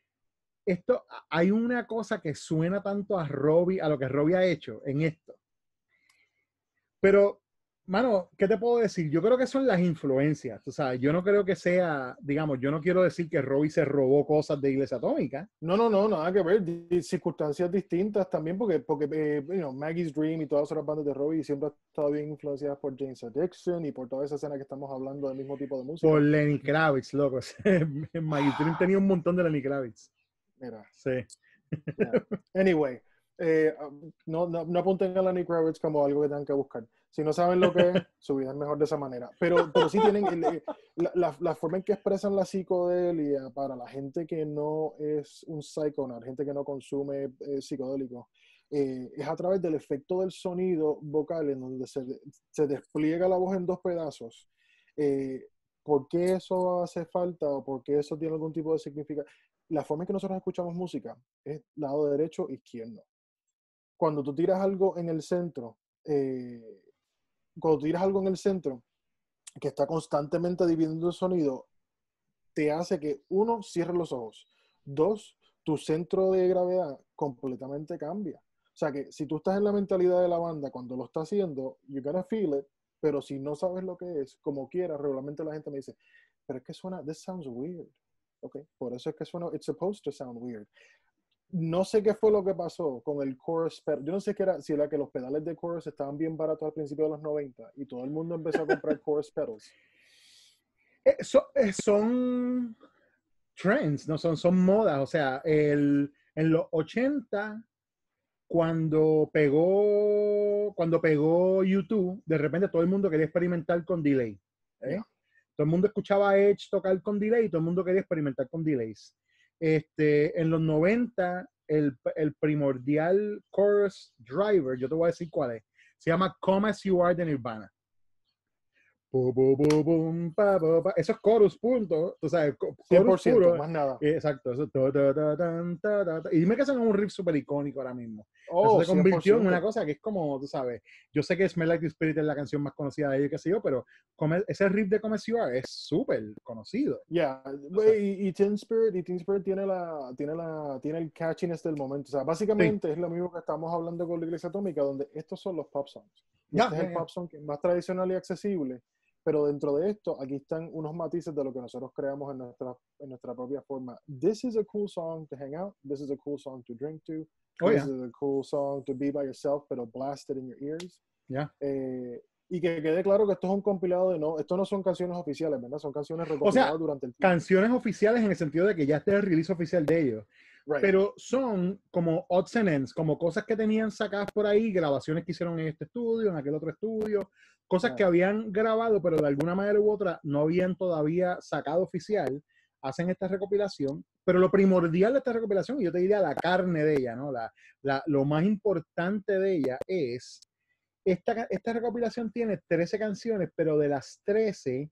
B: esto, hay una cosa que suena tanto a Robbie, a lo que Robbie ha hecho en esto. Pero, mano, ¿qué te puedo decir? Yo creo que son las influencias, tú sabes. Yo no creo que sea, digamos, yo no quiero decir que Robbie se robó cosas de Iglesia Atómica.
A: no, no, no, nada que ver. Di- circunstancias distintas también, porque, porque eh, you know, Maggie's Dream y todas las bandas de Robbie siempre han estado bien influenciadas por James Addiction y por toda esa escena que estamos hablando del mismo tipo de música.
B: Por Lenny Kravitz, loco. Maggie Dream tenía un montón de Lenny Kravitz.
A: Mira,
B: Sí.
A: Yeah. Anyway, eh, no, no, no apunten a Lenny Kravitz como algo que tengan que buscar. Si no saben lo que es, su vida es mejor de esa manera. Pero, pero sí tienen el, la, la, la forma en que expresan la psicodelia para la gente que no es un psychonaut, gente que no consume eh, psicodélicos, eh, es a través del efecto del sonido vocal en donde se, se despliega la voz en dos pedazos. Eh, ¿Por qué eso hace falta o por qué eso tiene algún tipo de significado? La forma en que nosotros escuchamos música es lado derecho, izquierdo. Cuando tú tiras algo en el centro, eh, cuando tiras algo en el centro que está constantemente dividiendo el sonido, te hace que, uno, cierres los ojos. Dos, tu centro de gravedad completamente cambia. O sea que si tú estás en la mentalidad de la banda cuando lo está haciendo, you're gonna feel it, pero si no sabes lo que es, como quieras, regularmente la gente me dice, pero es que suena, this sounds weird. Okay, por eso es que suena, it's supposed to sound weird. No sé qué fue lo que pasó con el chorus pedal. Yo no sé qué era, si era que los pedales de chorus estaban bien baratos al principio de los noventa y todo el mundo empezó a comprar chorus pedals.
B: Eh, so, eh, son trends, no son, son modas. O sea, el, en los ochenta, cuando pegó, cuando pegó YouTube, de repente todo el mundo quería experimentar con delay. ¿eh? Yeah. Todo el mundo escuchaba a Edge tocar con delay y todo el mundo quería experimentar con delays. Este, en los noventa, el, el primordial chorus driver, yo te voy a decir cuál es, se llama Come As You Are de Nirvana. Esos chorus, punto, tú sabes,
A: cien por ciento, puro, más nada.
B: Eh, exacto, eso, ta, ta, ta, ta, ta, ta, ta. Y dime que son un riff súper icónico ahora mismo. Oh, eso se convirtió cien por ciento en una cosa que es como, tú sabes, yo sé que Smell Like Teen Spirit es la canción más conocida de ellos, qué sé yo, pero come, ese riff de Come As You Are es súper conocido.
A: Ya, yeah. o sea, y, y Teen Spirit, y Teen Spirit tiene, la, tiene, la, tiene el catchiness del momento. O sea, básicamente sí. Es lo mismo que estamos hablando con la Iglesia Atómica, donde estos son los pop songs.
B: Ya,
A: este
B: ya,
A: es el
B: ya.
A: pop song que es más tradicional y accesible. Pero dentro de esto, aquí están unos matices de lo que nosotros creamos en nuestra, en nuestra propia forma. This is a cool song to hang out. This is a cool song to drink to.
B: Oh,
A: This
B: yeah.
A: is a cool song to be by yourself, pero blasted in your ears.
B: Yeah.
A: Eh, y que quede claro que esto es un compilado de no, esto no son canciones oficiales, ¿verdad? Son canciones recopiladas
B: o sea,
A: durante el tiempo.
B: Canciones oficiales en el sentido de que ya esté el release oficial de ellos.
A: Right.
B: Pero son como odds and ends, como cosas que tenían sacadas por ahí, grabaciones que hicieron en este estudio, en aquel otro estudio, cosas yeah. que habían grabado, pero de alguna manera u otra no habían todavía sacado oficial. Hacen esta recopilación, pero lo primordial de esta recopilación, y yo te diría la carne de ella, ¿no? La, la, lo más importante de ella es, esta, esta recopilación tiene trece canciones, pero de las trece,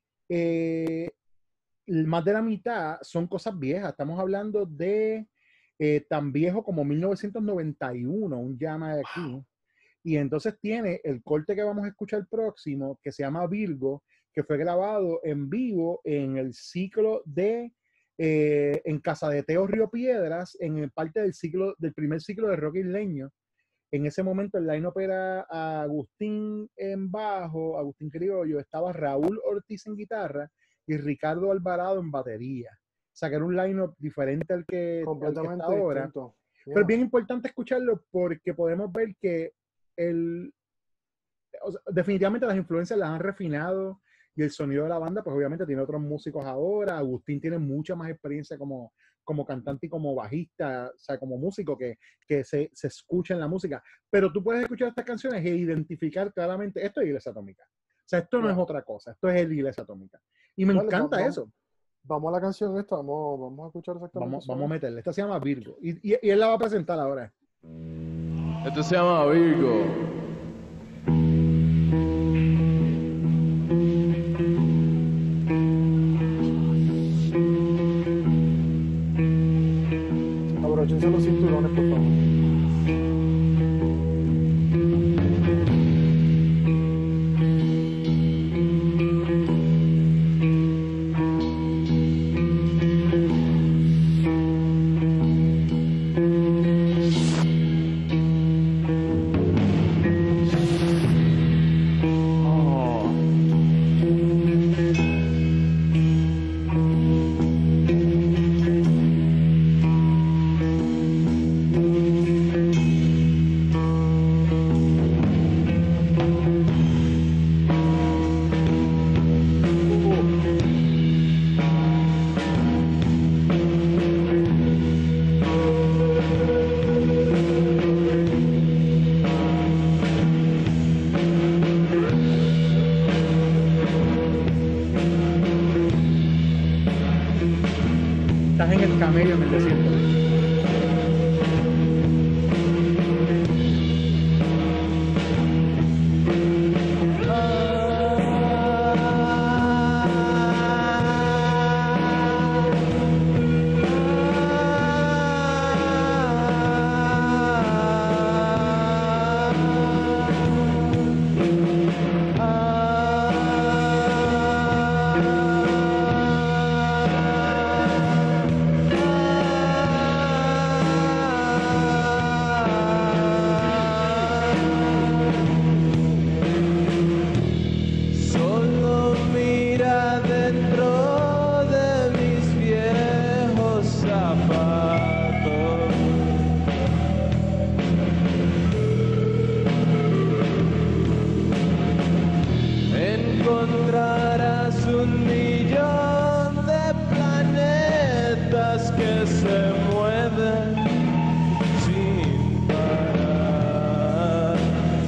B: eh, más de la mitad son cosas viejas. Estamos hablando de eh, tan viejo como mil novecientos noventa y uno, un llama de aquí. Wow. Y entonces tiene el corte que vamos a escuchar próximo, que se llama Virgo, que fue grabado en vivo en el ciclo de, eh, en Casa de Teo Río Piedras, en parte del ciclo, del primer ciclo de rock isleño. En ese momento el line-up era Agustín en bajo, Agustín Criollo, estaba Raúl Ortiz en guitarra y Ricardo Alvarado en batería. O sea, que era un line-up diferente al que,
A: completamente
B: al que está ahora.
A: Distinto. Yeah.
B: Pero es bien importante escucharlo porque podemos ver que el, o sea, definitivamente las influencias las han refinado y el sonido de la banda, pues obviamente tiene otros músicos ahora. Agustín tiene mucha más experiencia como, como cantante y como bajista, o sea, como músico que, que se, se escucha en la música. Pero tú puedes escuchar estas canciones e identificar claramente, esto es Iglesia Atómica. O sea, esto no yeah. es otra cosa, esto es el Iglesia Atómica. Y me Dale, encanta
A: vamos,
B: eso.
A: Vamos a la canción esta, vamos, vamos a escuchar exactamente
B: Vamos,
A: eso.
B: vamos a meterle. Esta se llama Virgo. Y, y, y él la va a presentar ahora.
D: Esto se llama Virgo.
A: Abróchense los cinturones, por favor.
B: en el camello en el desierto.
D: Solo mira dentro de mis viejos zapatos. Encontrarás un millón de planetas que se mueven sin parar.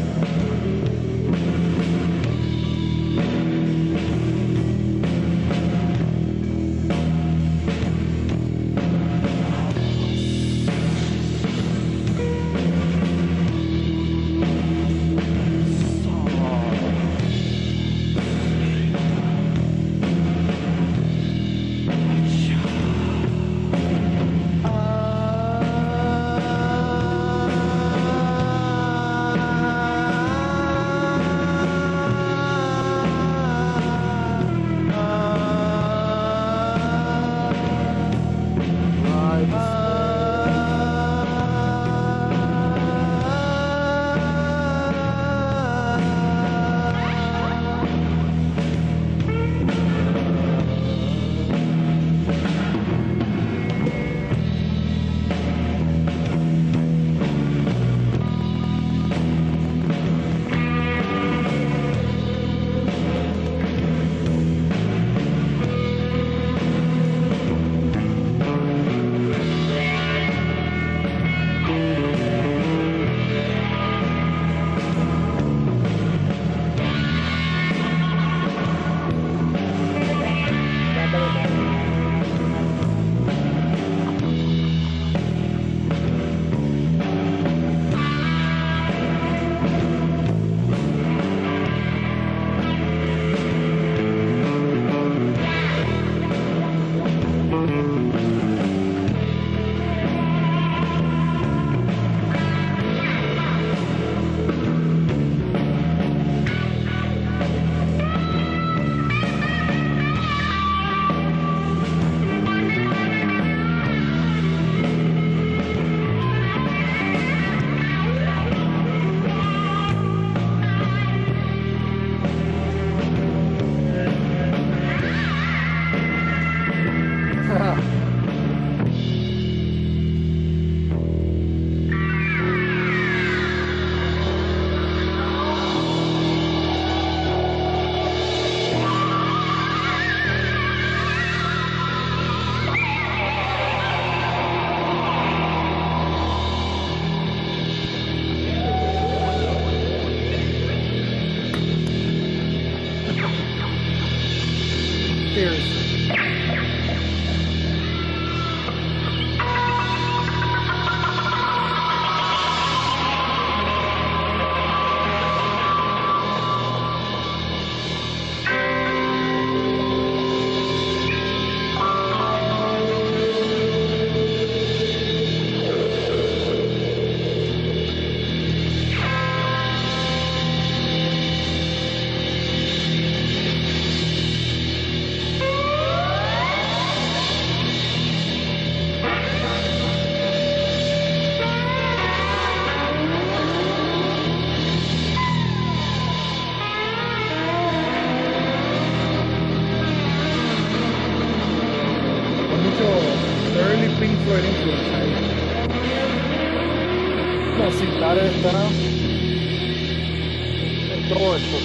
A: Los similares están en todo esto.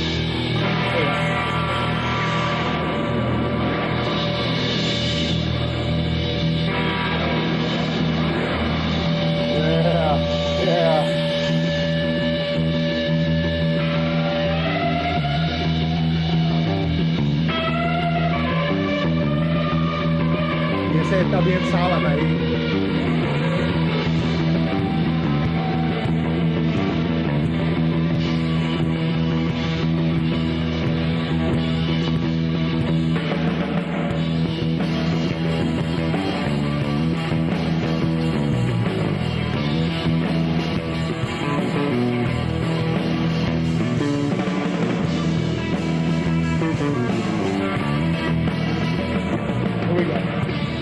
A: Yeah, yeah.
B: Y ese está bien Sabbath ahí. Here we go.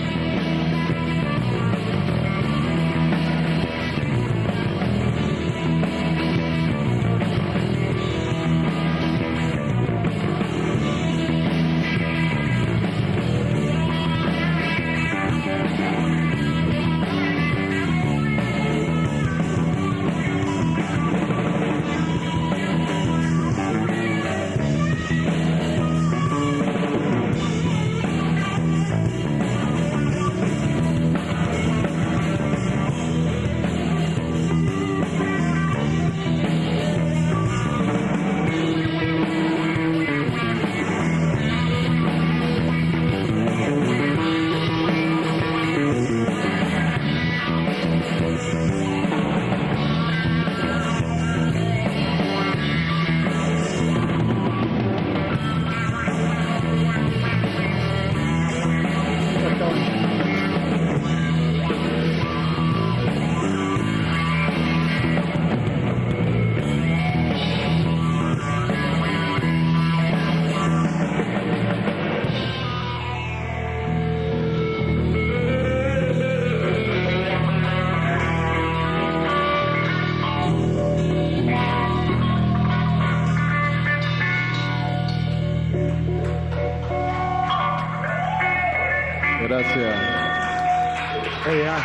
E: Gracias.
B: Oye, ah,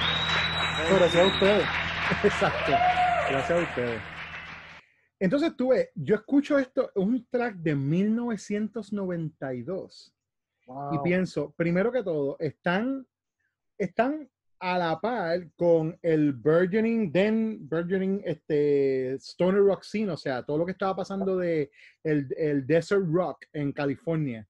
A: Gracias a ustedes.
B: exacto. Gracias a ustedes. Entonces tú ves, yo escucho esto, es un track de mil novecientos noventa y dos y
A: Wow.
B: pienso, primero que todo, están, están a la par con el burgeoning, then burgeoning este, stoner rock scene, o sea, todo lo que estaba pasando de el, el desert rock en California,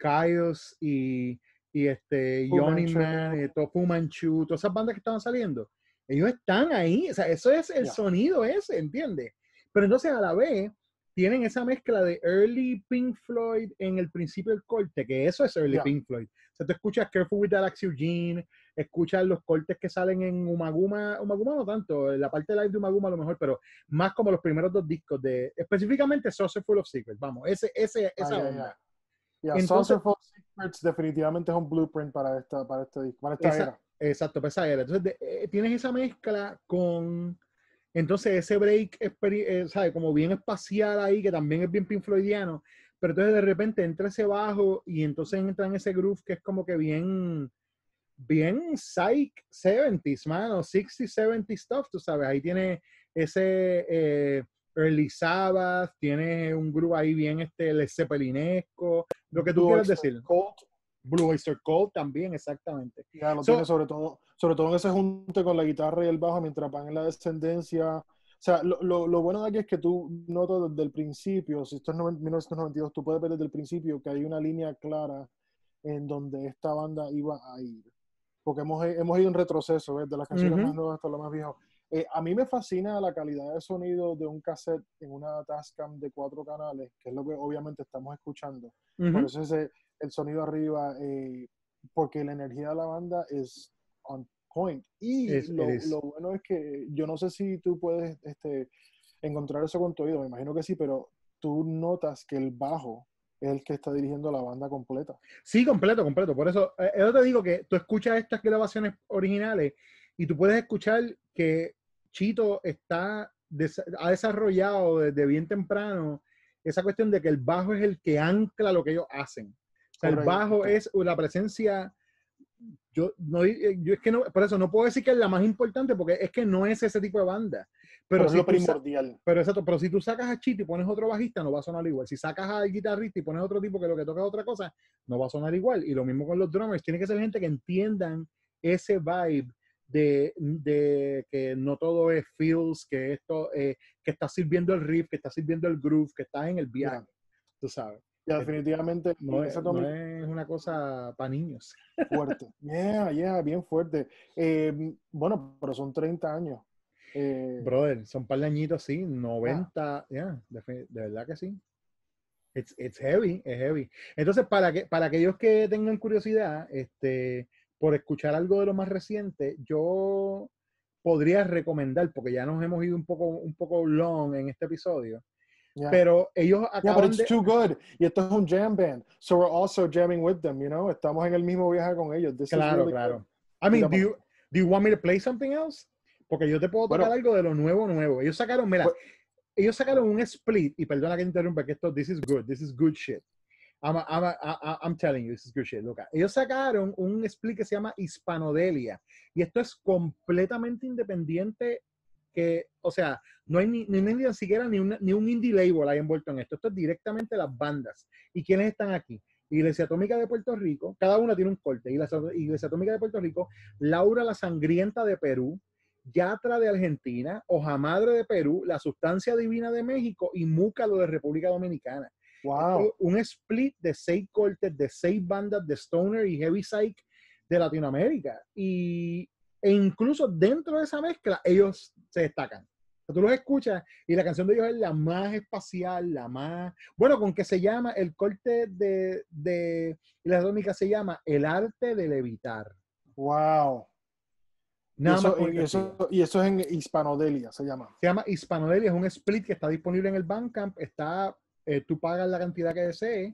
B: Kyos y, y este,
A: Fu
B: Yawning
A: Manchu.
B: Man, y todo, Fu Manchu, todas esas bandas que estaban saliendo, ellos están ahí, o sea, eso es el
A: Yeah.
B: sonido ese, ¿entiendes? Pero entonces a la vez tienen esa mezcla de early Pink Floyd en el principio del corte, que eso es early
A: Yeah.
B: Pink Floyd. O sea, tú escuchas Careful with Alex Eugene, escuchas los cortes que salen en Umaguma, Umaguma no tanto, la parte live de Umaguma a lo mejor, pero más como los primeros dos discos de, específicamente Saucer Full of Secrets, vamos, ese, ese, esa
A: Ah, ya,
B: onda.
A: ya. Yeah,
B: Entonces-
A: Saucerful Secrets definitivamente es un blueprint para esta, para este disco, para esta
B: Esa-
A: era.
B: Exacto, para esa era. Entonces de- eh, tienes esa mezcla con, entonces ese break, experi- eh, ¿sabes? Como bien espacial ahí, que también es bien Pink Floydiano, pero entonces de repente entra ese bajo y entonces entra en ese groove que es como que bien, bien psych seventies, mano, sixties, seventies stuff, tú sabes, ahí tiene ese eh, Early Sabbath, tiene un groove ahí bien este Led Zeppelinesco, lo que tú
A: Blue
B: quieras
A: Oyster
B: decir.
A: Cult,
B: Blue Oyster Cult también, exactamente.
A: ya lo
B: So-
A: tiene sobre todo, sobre todo en ese junte con la guitarra y el bajo mientras van en la descendencia. O sea, lo, lo, lo bueno de aquí es que tú notas desde el principio, si esto es noven- mil novecientos noventa y dos, tú puedes ver desde el principio que hay una línea clara en donde esta banda iba a ir. Porque hemos, hemos ido en retroceso, ¿ves? De las canciones
B: Ujú.
A: más nuevas hasta lo más viejo. Eh, a mí me fascina la calidad de sonido de un cassette en una Tascam de cuatro canales, que es lo que obviamente estamos escuchando.
B: Ujú.
A: Por eso ese, el sonido arriba, eh, porque la energía de la banda es on point. Y
B: Es-
A: lo,
B: it is.
A: lo bueno es que yo no sé si tú puedes este, encontrar eso con tu oído, me imagino que sí, pero tú notas que el bajo es el que está dirigiendo la banda completa.
B: Sí, completo, completo. Por eso, eh, yo te digo que tú escuchas estas grabaciones originales y tú puedes escuchar que Chito está des- ha desarrollado desde bien temprano esa cuestión de que el bajo es el que ancla lo que ellos hacen. O sea, el
A: Correcto.
B: bajo es la presencia. Yo, no, eh, yo es que no, por eso no puedo decir que es la más importante porque es que no es ese tipo de banda. Pero,
A: Pero es
B: si
A: lo
B: tú sa-
A: primordial.
B: pero exacto, pero si tú sacas a Chito y pones otro bajista, no va a sonar igual. Si sacas al guitarrista y pones otro tipo que lo que toca es otra cosa, no va a sonar igual. Y lo mismo con los drummers. Tiene que ser gente que entiendan ese vibe de, de que no todo es feels, que esto, eh, que está sirviendo el riff, que está sirviendo el groove, que estás en el viaje.
A: Yeah.
B: Tú sabes.
A: Ya, definitivamente
B: No es,
A: Iglesia
B: no
A: Atómica
B: es una cosa para niños.
A: fuerte. Yeah, yeah, bien fuerte. Eh, bueno, pero son treinta años. Eh,
B: Brother, son par de añitos, sí,
A: yeah.
B: noventa, ya, de, fe- de verdad que sí. It's, it's heavy, es heavy. Entonces, para, que, para aquellos que tengan curiosidad, este, por escuchar algo de lo más reciente, yo podría recomendar, porque ya nos hemos ido un poco, un poco long en este episodio,
A: Yeah.
B: pero ellos
A: Yeah, but
B: acaban
A: it's
B: de...
A: too good. Y esto es un jam band. So we're also jamming with them, you know? Estamos en el mismo viaje con ellos. This is
B: Claro,
A: really
B: claro.
A: good.
B: I mean, do
A: Dígamelo.
B: you, do you want me to play something else? Porque yo te puedo tocar
A: Bueno,
B: algo de lo nuevo, nuevo. Ellos sacaron, mira,
A: pues,
B: ellos sacaron un split, y perdona que te interrumpa, que esto, this is good, this is good shit. I'm, a- I'm, a- I- I'm telling you, this is good shit. Look, ellos sacaron un split que se llama Hispanodelia, y esto es completamente independiente, que, o sea, no hay ni, ni, ni siquiera ni, una, ni un indie label ahí envuelto en esto. Esto es directamente las bandas. ¿Y quiénes están aquí? Iglesia Atómica de Puerto Rico, cada una tiene un corte. Iglesia, Iglesia Atómica de Puerto Rico, Laura la Sangrienta de Perú, Yatra de Argentina, Hoja Madre de Perú, La Sustancia Divina de México y Múcalo de República Dominicana.
A: wow.
B: Un split de seis cortes, de seis bandas de Stoner y Heavy Psych de Latinoamérica. Y, e incluso dentro de esa mezcla, ellos se destacan. Tú los escuchas y la canción de ellos es la más espacial, la más... Bueno, con que se llama, el corte de, de la tónica se llama El Arte de Levitar.
A: Wow. Y
B: Nada más
A: eso,
B: con
A: y,
B: el
A: eso, y eso es en Hispanodelia, se llama.
B: Se llama Hispanodelia, es un split que está disponible en el Bandcamp. Está, eh, tú pagas la cantidad que desees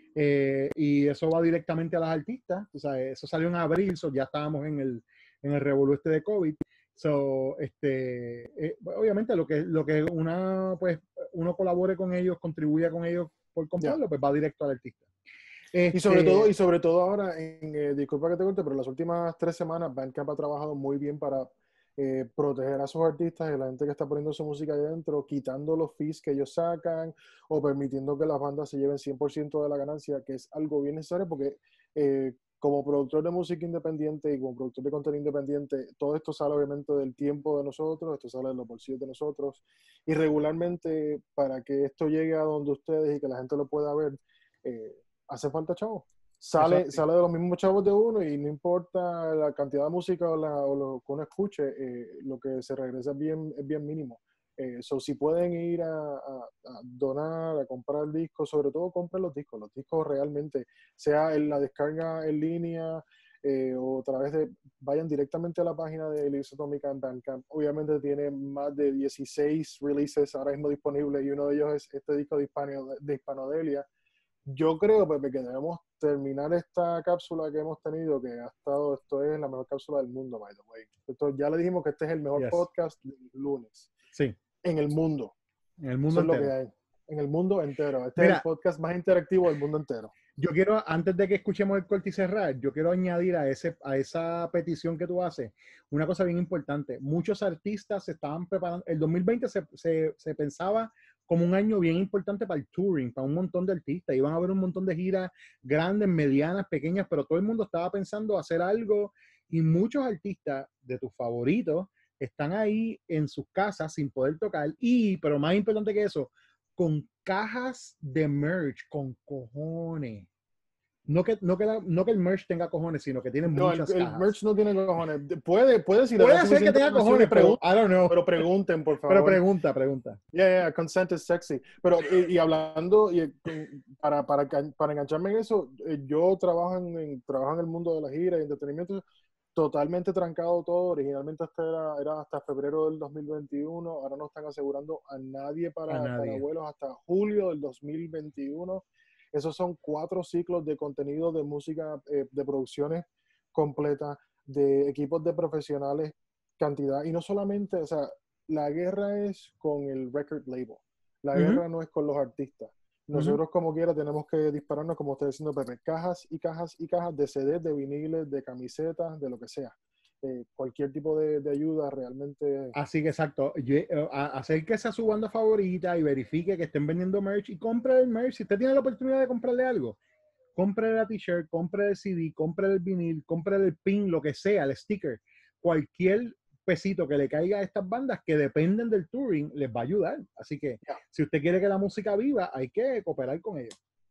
B: eh, y eso va directamente a las artistas. O sea, eso salió en abril, so ya estábamos en el, en el revolú este de COVID. So, este, eh, obviamente lo que, lo que una, pues, uno colabore con ellos, contribuya con ellos por comprarlo, yeah. pues va directo al artista. Este,
A: y sobre todo, y sobre todo ahora, en, eh, disculpa que te corte, pero las últimas tres semanas Bandcamp ha trabajado muy bien para eh, proteger a sus artistas y a la gente que está poniendo su música ahí dentro, quitando los fees que ellos sacan o permitiendo que las bandas se lleven cien por ciento de la ganancia, que es algo bien necesario porque eh, como productor de música independiente y como productor de contenido independiente, todo esto sale obviamente del tiempo de nosotros, esto sale de los bolsillos de nosotros y regularmente para que esto llegue a donde ustedes y que la gente lo pueda ver, eh, hace falta chavos. Sale, sale de los mismos chavos de uno y no importa la cantidad de música o, la, o lo que uno escuche, eh, lo que se regresa es bien, es bien mínimo. Eh, so, si pueden ir a, a, a donar, a comprar discos, sobre todo compren los discos. Los discos realmente, sea en la descarga en línea eh, o a través de, vayan directamente a la página de Iglesia Atómica en Bandcamp. Obviamente tiene más de dieciséis releases ahora mismo disponibles y uno de ellos es este disco de, Hispano, de Hispanodelia. Yo creo, Pepe, que debemos terminar esta cápsula que hemos tenido, que ha estado, esto es la mejor cápsula del mundo, by the way. Esto, ya le dijimos que este es el mejor yes. podcast del lunes.
B: Sí.
A: En el mundo.
B: En el mundo
A: Eso
B: entero.
A: Es lo que hay. En el mundo entero. Este
B: Mira,
A: es el podcast más interactivo del mundo entero.
B: Yo quiero, antes de que escuchemos el corte y cerrar, yo quiero añadir a, ese, a esa petición que tú haces una cosa bien importante. Muchos artistas se estaban preparando. El dos mil veinte se, se, se pensaba como un año bien importante para el touring, para un montón de artistas. Iban a haber un montón de giras grandes, medianas, pequeñas, pero todo el mundo estaba pensando hacer algo y muchos artistas de tus favoritos están ahí en sus casas sin poder tocar y, pero más importante que eso, con cajas de merch, con cojones. No que, no, que la, no que el merch tenga cojones, sino que tiene
A: no,
B: muchas
A: el,
B: cajas.
A: El merch no tiene cojones. Puede, puede, si
B: puede ser que tenga cojones, pero I don't know.
A: Pero pregunten, por favor.
B: Pero pregunta, pregunta.
A: Yeah, yeah, consent is sexy. Pero, y, y hablando, y, para, para, para engancharme en eso, yo trabajo en, en, trabajo en el mundo de la gira y entretenimiento, totalmente trancado todo. Originalmente hasta era, era hasta febrero del dos mil veintiuno. Ahora no están asegurando a nadie para,
B: a nadie.
A: para vuelos hasta julio del dos mil veintiuno. Esos son cuatro ciclos de contenido de música, eh, de producciones completas, de equipos de profesionales, cantidad. Y no solamente, o sea, la guerra es con el record label. La uh-huh. guerra no es con los artistas. Nosotros, uh-huh. como quiera, tenemos que dispararnos, como está diciendo Pepe, cajas y cajas y cajas de C Ds, de viniles, de camisetas, de lo que sea. Eh, cualquier tipo de, de ayuda realmente.
B: Así que exacto, Yo, uh, acérquese a su banda favorita y verifique que estén vendiendo merch y compre el merch. Si usted tiene la oportunidad de comprarle algo, compre la t-shirt, compre el C D, compre el vinil, compre el pin, lo que sea, el sticker. Cualquier pesito que le caiga a estas bandas que dependen del touring les va a ayudar. Así que yeah. si usted quiere que la música viva, hay que cooperar con ellos.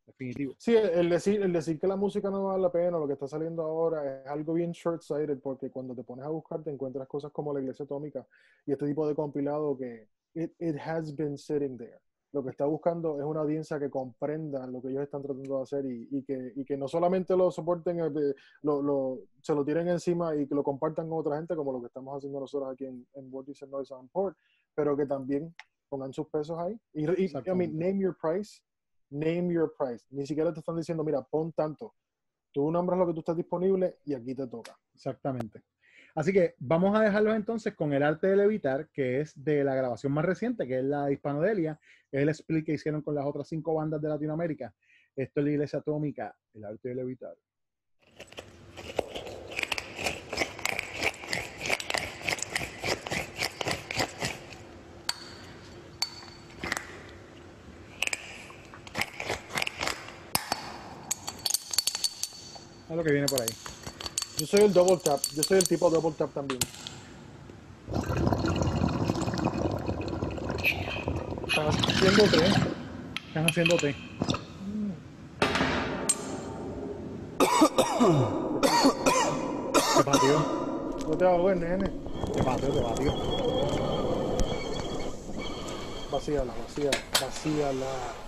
B: definitivo.
A: Sí, el, el decir, el decir que la música no vale la pena, lo que está saliendo ahora, es algo bien short-sighted, porque cuando te pones a buscar te encuentras cosas como la Iglesia Atómica y este tipo de compilado que it, it has been sitting there. Lo que está buscando es una audiencia que comprenda lo que ellos están tratando de hacer y, y, que, y que no solamente lo soporten, eh, lo, lo, se lo tiren encima y que lo compartan con otra gente, como lo que estamos haciendo nosotros aquí en, en Vortex Noise and Port, pero que también pongan sus pesos ahí. Y, y I mean, name your price. Name your price. Ni siquiera te están diciendo, mira, pon tanto. Tú nombras lo que tú estás disponible y aquí te toca.
B: Exactamente. Así que vamos a dejarlos entonces con El arte de levitar, que es de la grabación más reciente, que es la de Hispanodelia. Es el split que hicieron con las otras cinco bandas de Latinoamérica. Esto es la Iglesia Atómica, El arte de levitar. A lo que viene por ahí.
A: Yo soy el double tap. Yo soy el tipo double tap también. Están haciendo té.
B: Están haciendo té. Te pateó.
A: No te ahogues, nene.
B: Te pateó, te pateó.
A: Vacíala, vacíala, vacíala.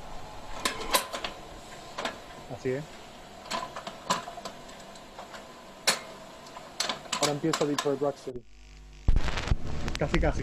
B: Así es.
A: Ahora empieza Detroit Rock City.
B: Casi, casi.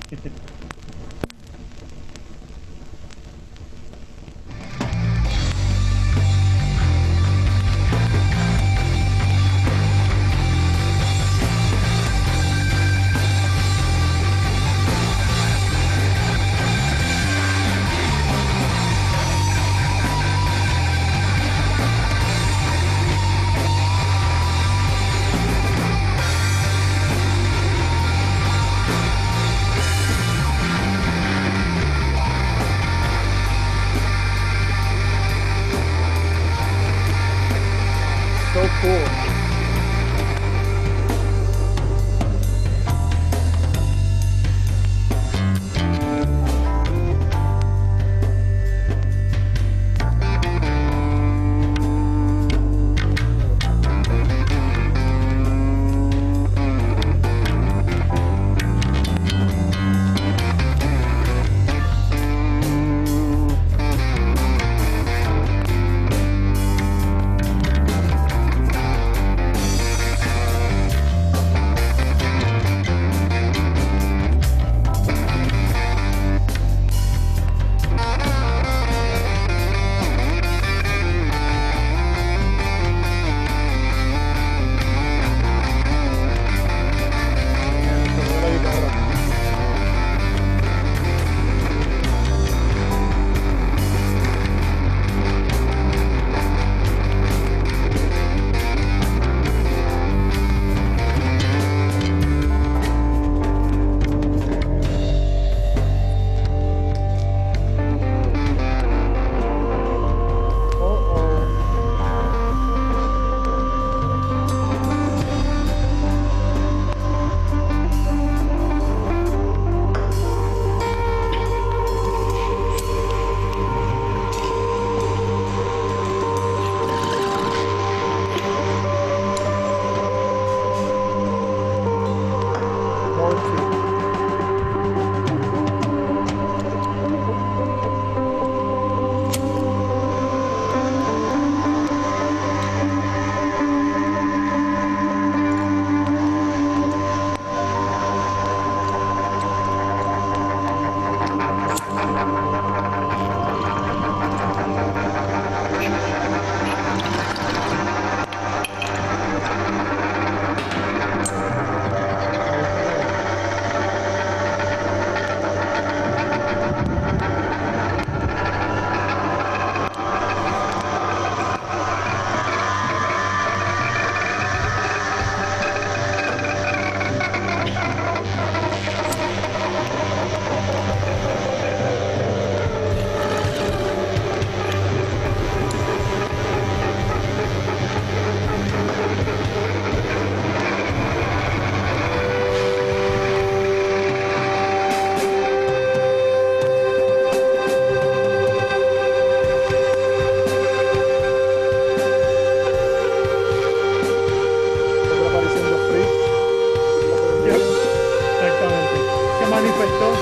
B: manifestó.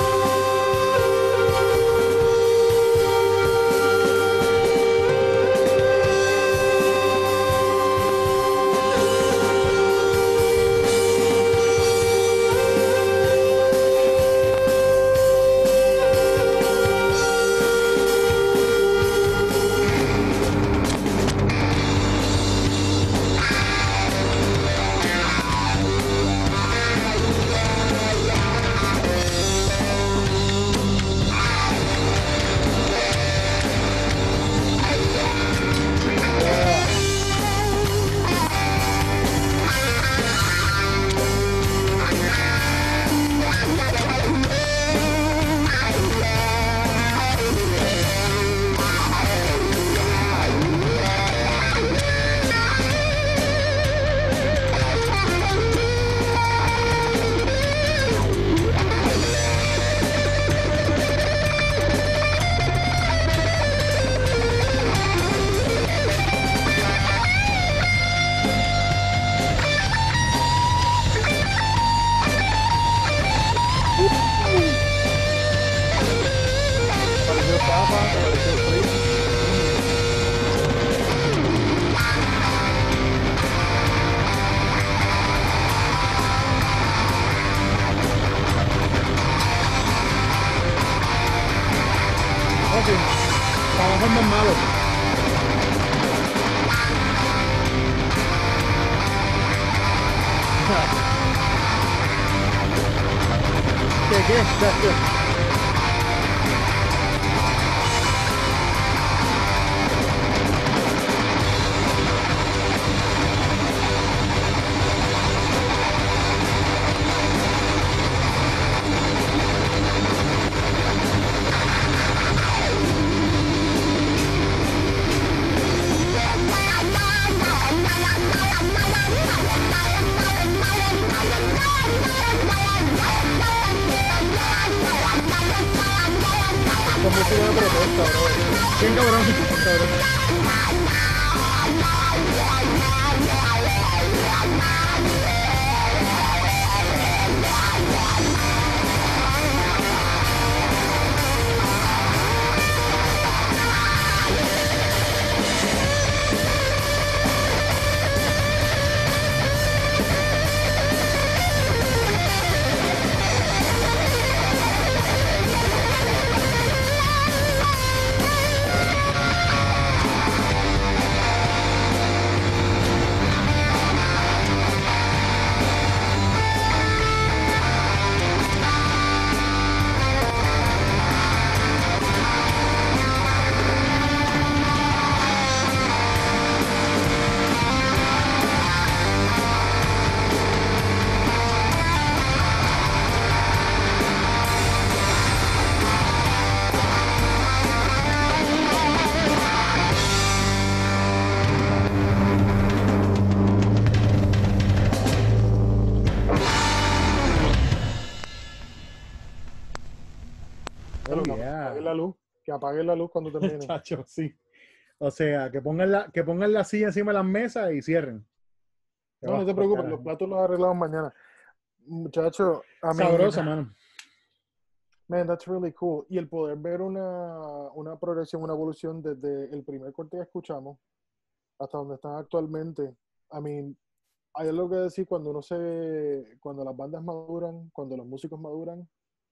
A: Pareció Papa, pareció Free.
B: Ok, trabajo más malo. ¿Qué, qué? ¿Qué?
A: Con música de protesta, bro.
B: Bien cabrón, bien cabrón.
A: Pero
B: Oh,
A: que
B: yeah.
A: apaguen la luz. Que apaguen la luz cuando termine.
B: Chacho, sí. O sea, que pongan la, que pongan la silla encima de las mesas y cierren.
A: No, no te preocupes, los platos los arreglamos mañana. Muchacho, a mí,
B: Sabroso, mano.
A: man, that's really cool. Y el poder ver una, una progresión, una evolución desde el primer corte que escuchamos hasta donde están actualmente. I mean, hay algo que decir cuando uno se, cuando las bandas maduran, cuando los músicos maduran.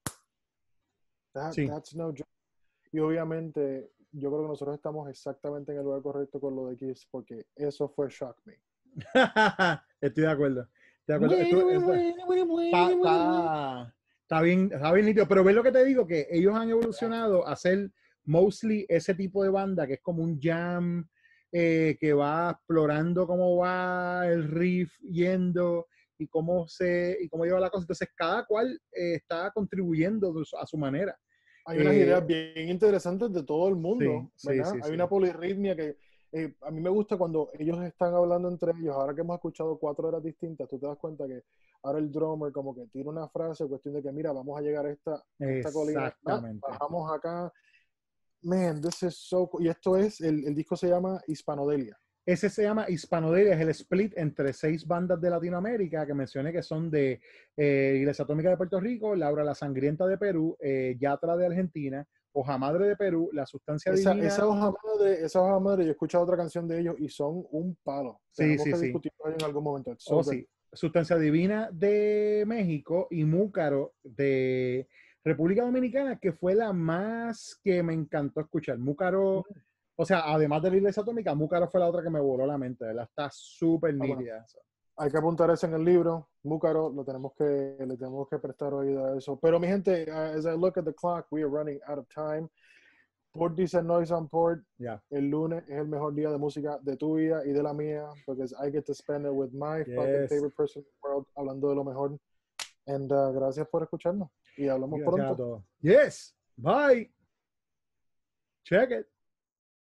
A: That,
B: Sí.
A: That's no joke. Y obviamente, yo creo que nosotros estamos exactamente en el lugar correcto con lo de Kiss, porque eso fue Shock Me.
B: Estoy de acuerdo. Estoy de acuerdo. Esto- esta- está, está- está bien, está bien nítido. Pero ves lo que te digo, que ellos han evolucionado a ser mostly ese tipo de banda que es como un jam, eh, que va explorando cómo va el riff yendo y cómo se y cómo lleva la cosa. Entonces cada cual eh, está contribuyendo de su- a su manera.
A: Hay unas
B: Eh,
A: ideas bien interesantes de todo el mundo,
B: sí, sí,
A: ¿verdad?
B: sí,
A: Hay
B: sí.
A: una polirritmia que eh, a mí me gusta cuando ellos están hablando entre ellos. Ahora que hemos escuchado cuatro horas distintas, tú te das cuenta que ahora el drummer como que tira una frase, cuestión de que mira, vamos a llegar a esta, a esta colina, ah,
B: Exactamente.
A: bajamos acá. Man, this is so cool. Y esto es, el, el disco se llama Hispanodelia.
B: Ese se llama Hispanodelia, es el split entre seis bandas de Latinoamérica que mencioné que son de eh, Iglesia Atómica de Puerto Rico, Laura la Sangrienta de Perú, eh, Yatra de Argentina, Hoja Madre de Perú, La Sustancia
A: Esa,
B: Divina.
A: esa hoja madre, esa hoja madre, yo he escuchado otra canción de ellos y son un palo.
B: Sí,
A: Tenemos
B: sí,
A: que
B: sí.
A: discutirlo en algún momento. It's so
B: Oh,
A: good.
B: sí. Sustancia Divina de México y Múcaro de República Dominicana, que fue la más que me encantó escuchar. Múcaro, o sea, además de la Iglesia Atómica, Múcaro fue la otra que me voló la mente, ¿verdad? Está súper
A: Ah, bueno.
B: nítida.
A: Hay que apuntar eso en el libro. Múcaro, lo tenemos que, le tenemos que prestar oído a eso. Pero mi gente, uh, as I look at the clock, we are running out of time. Port dice Noise on Port.
B: Yeah.
A: El lunes es el mejor día de música de tu vida y de la mía, because I get to spend it with my
B: Yes.
A: fucking favorite person in the world, hablando de lo mejor. And uh, gracias por escucharnos. Y hablamos
B: Gracias a
A: pronto.
B: todos. Yes. Bye. Check it.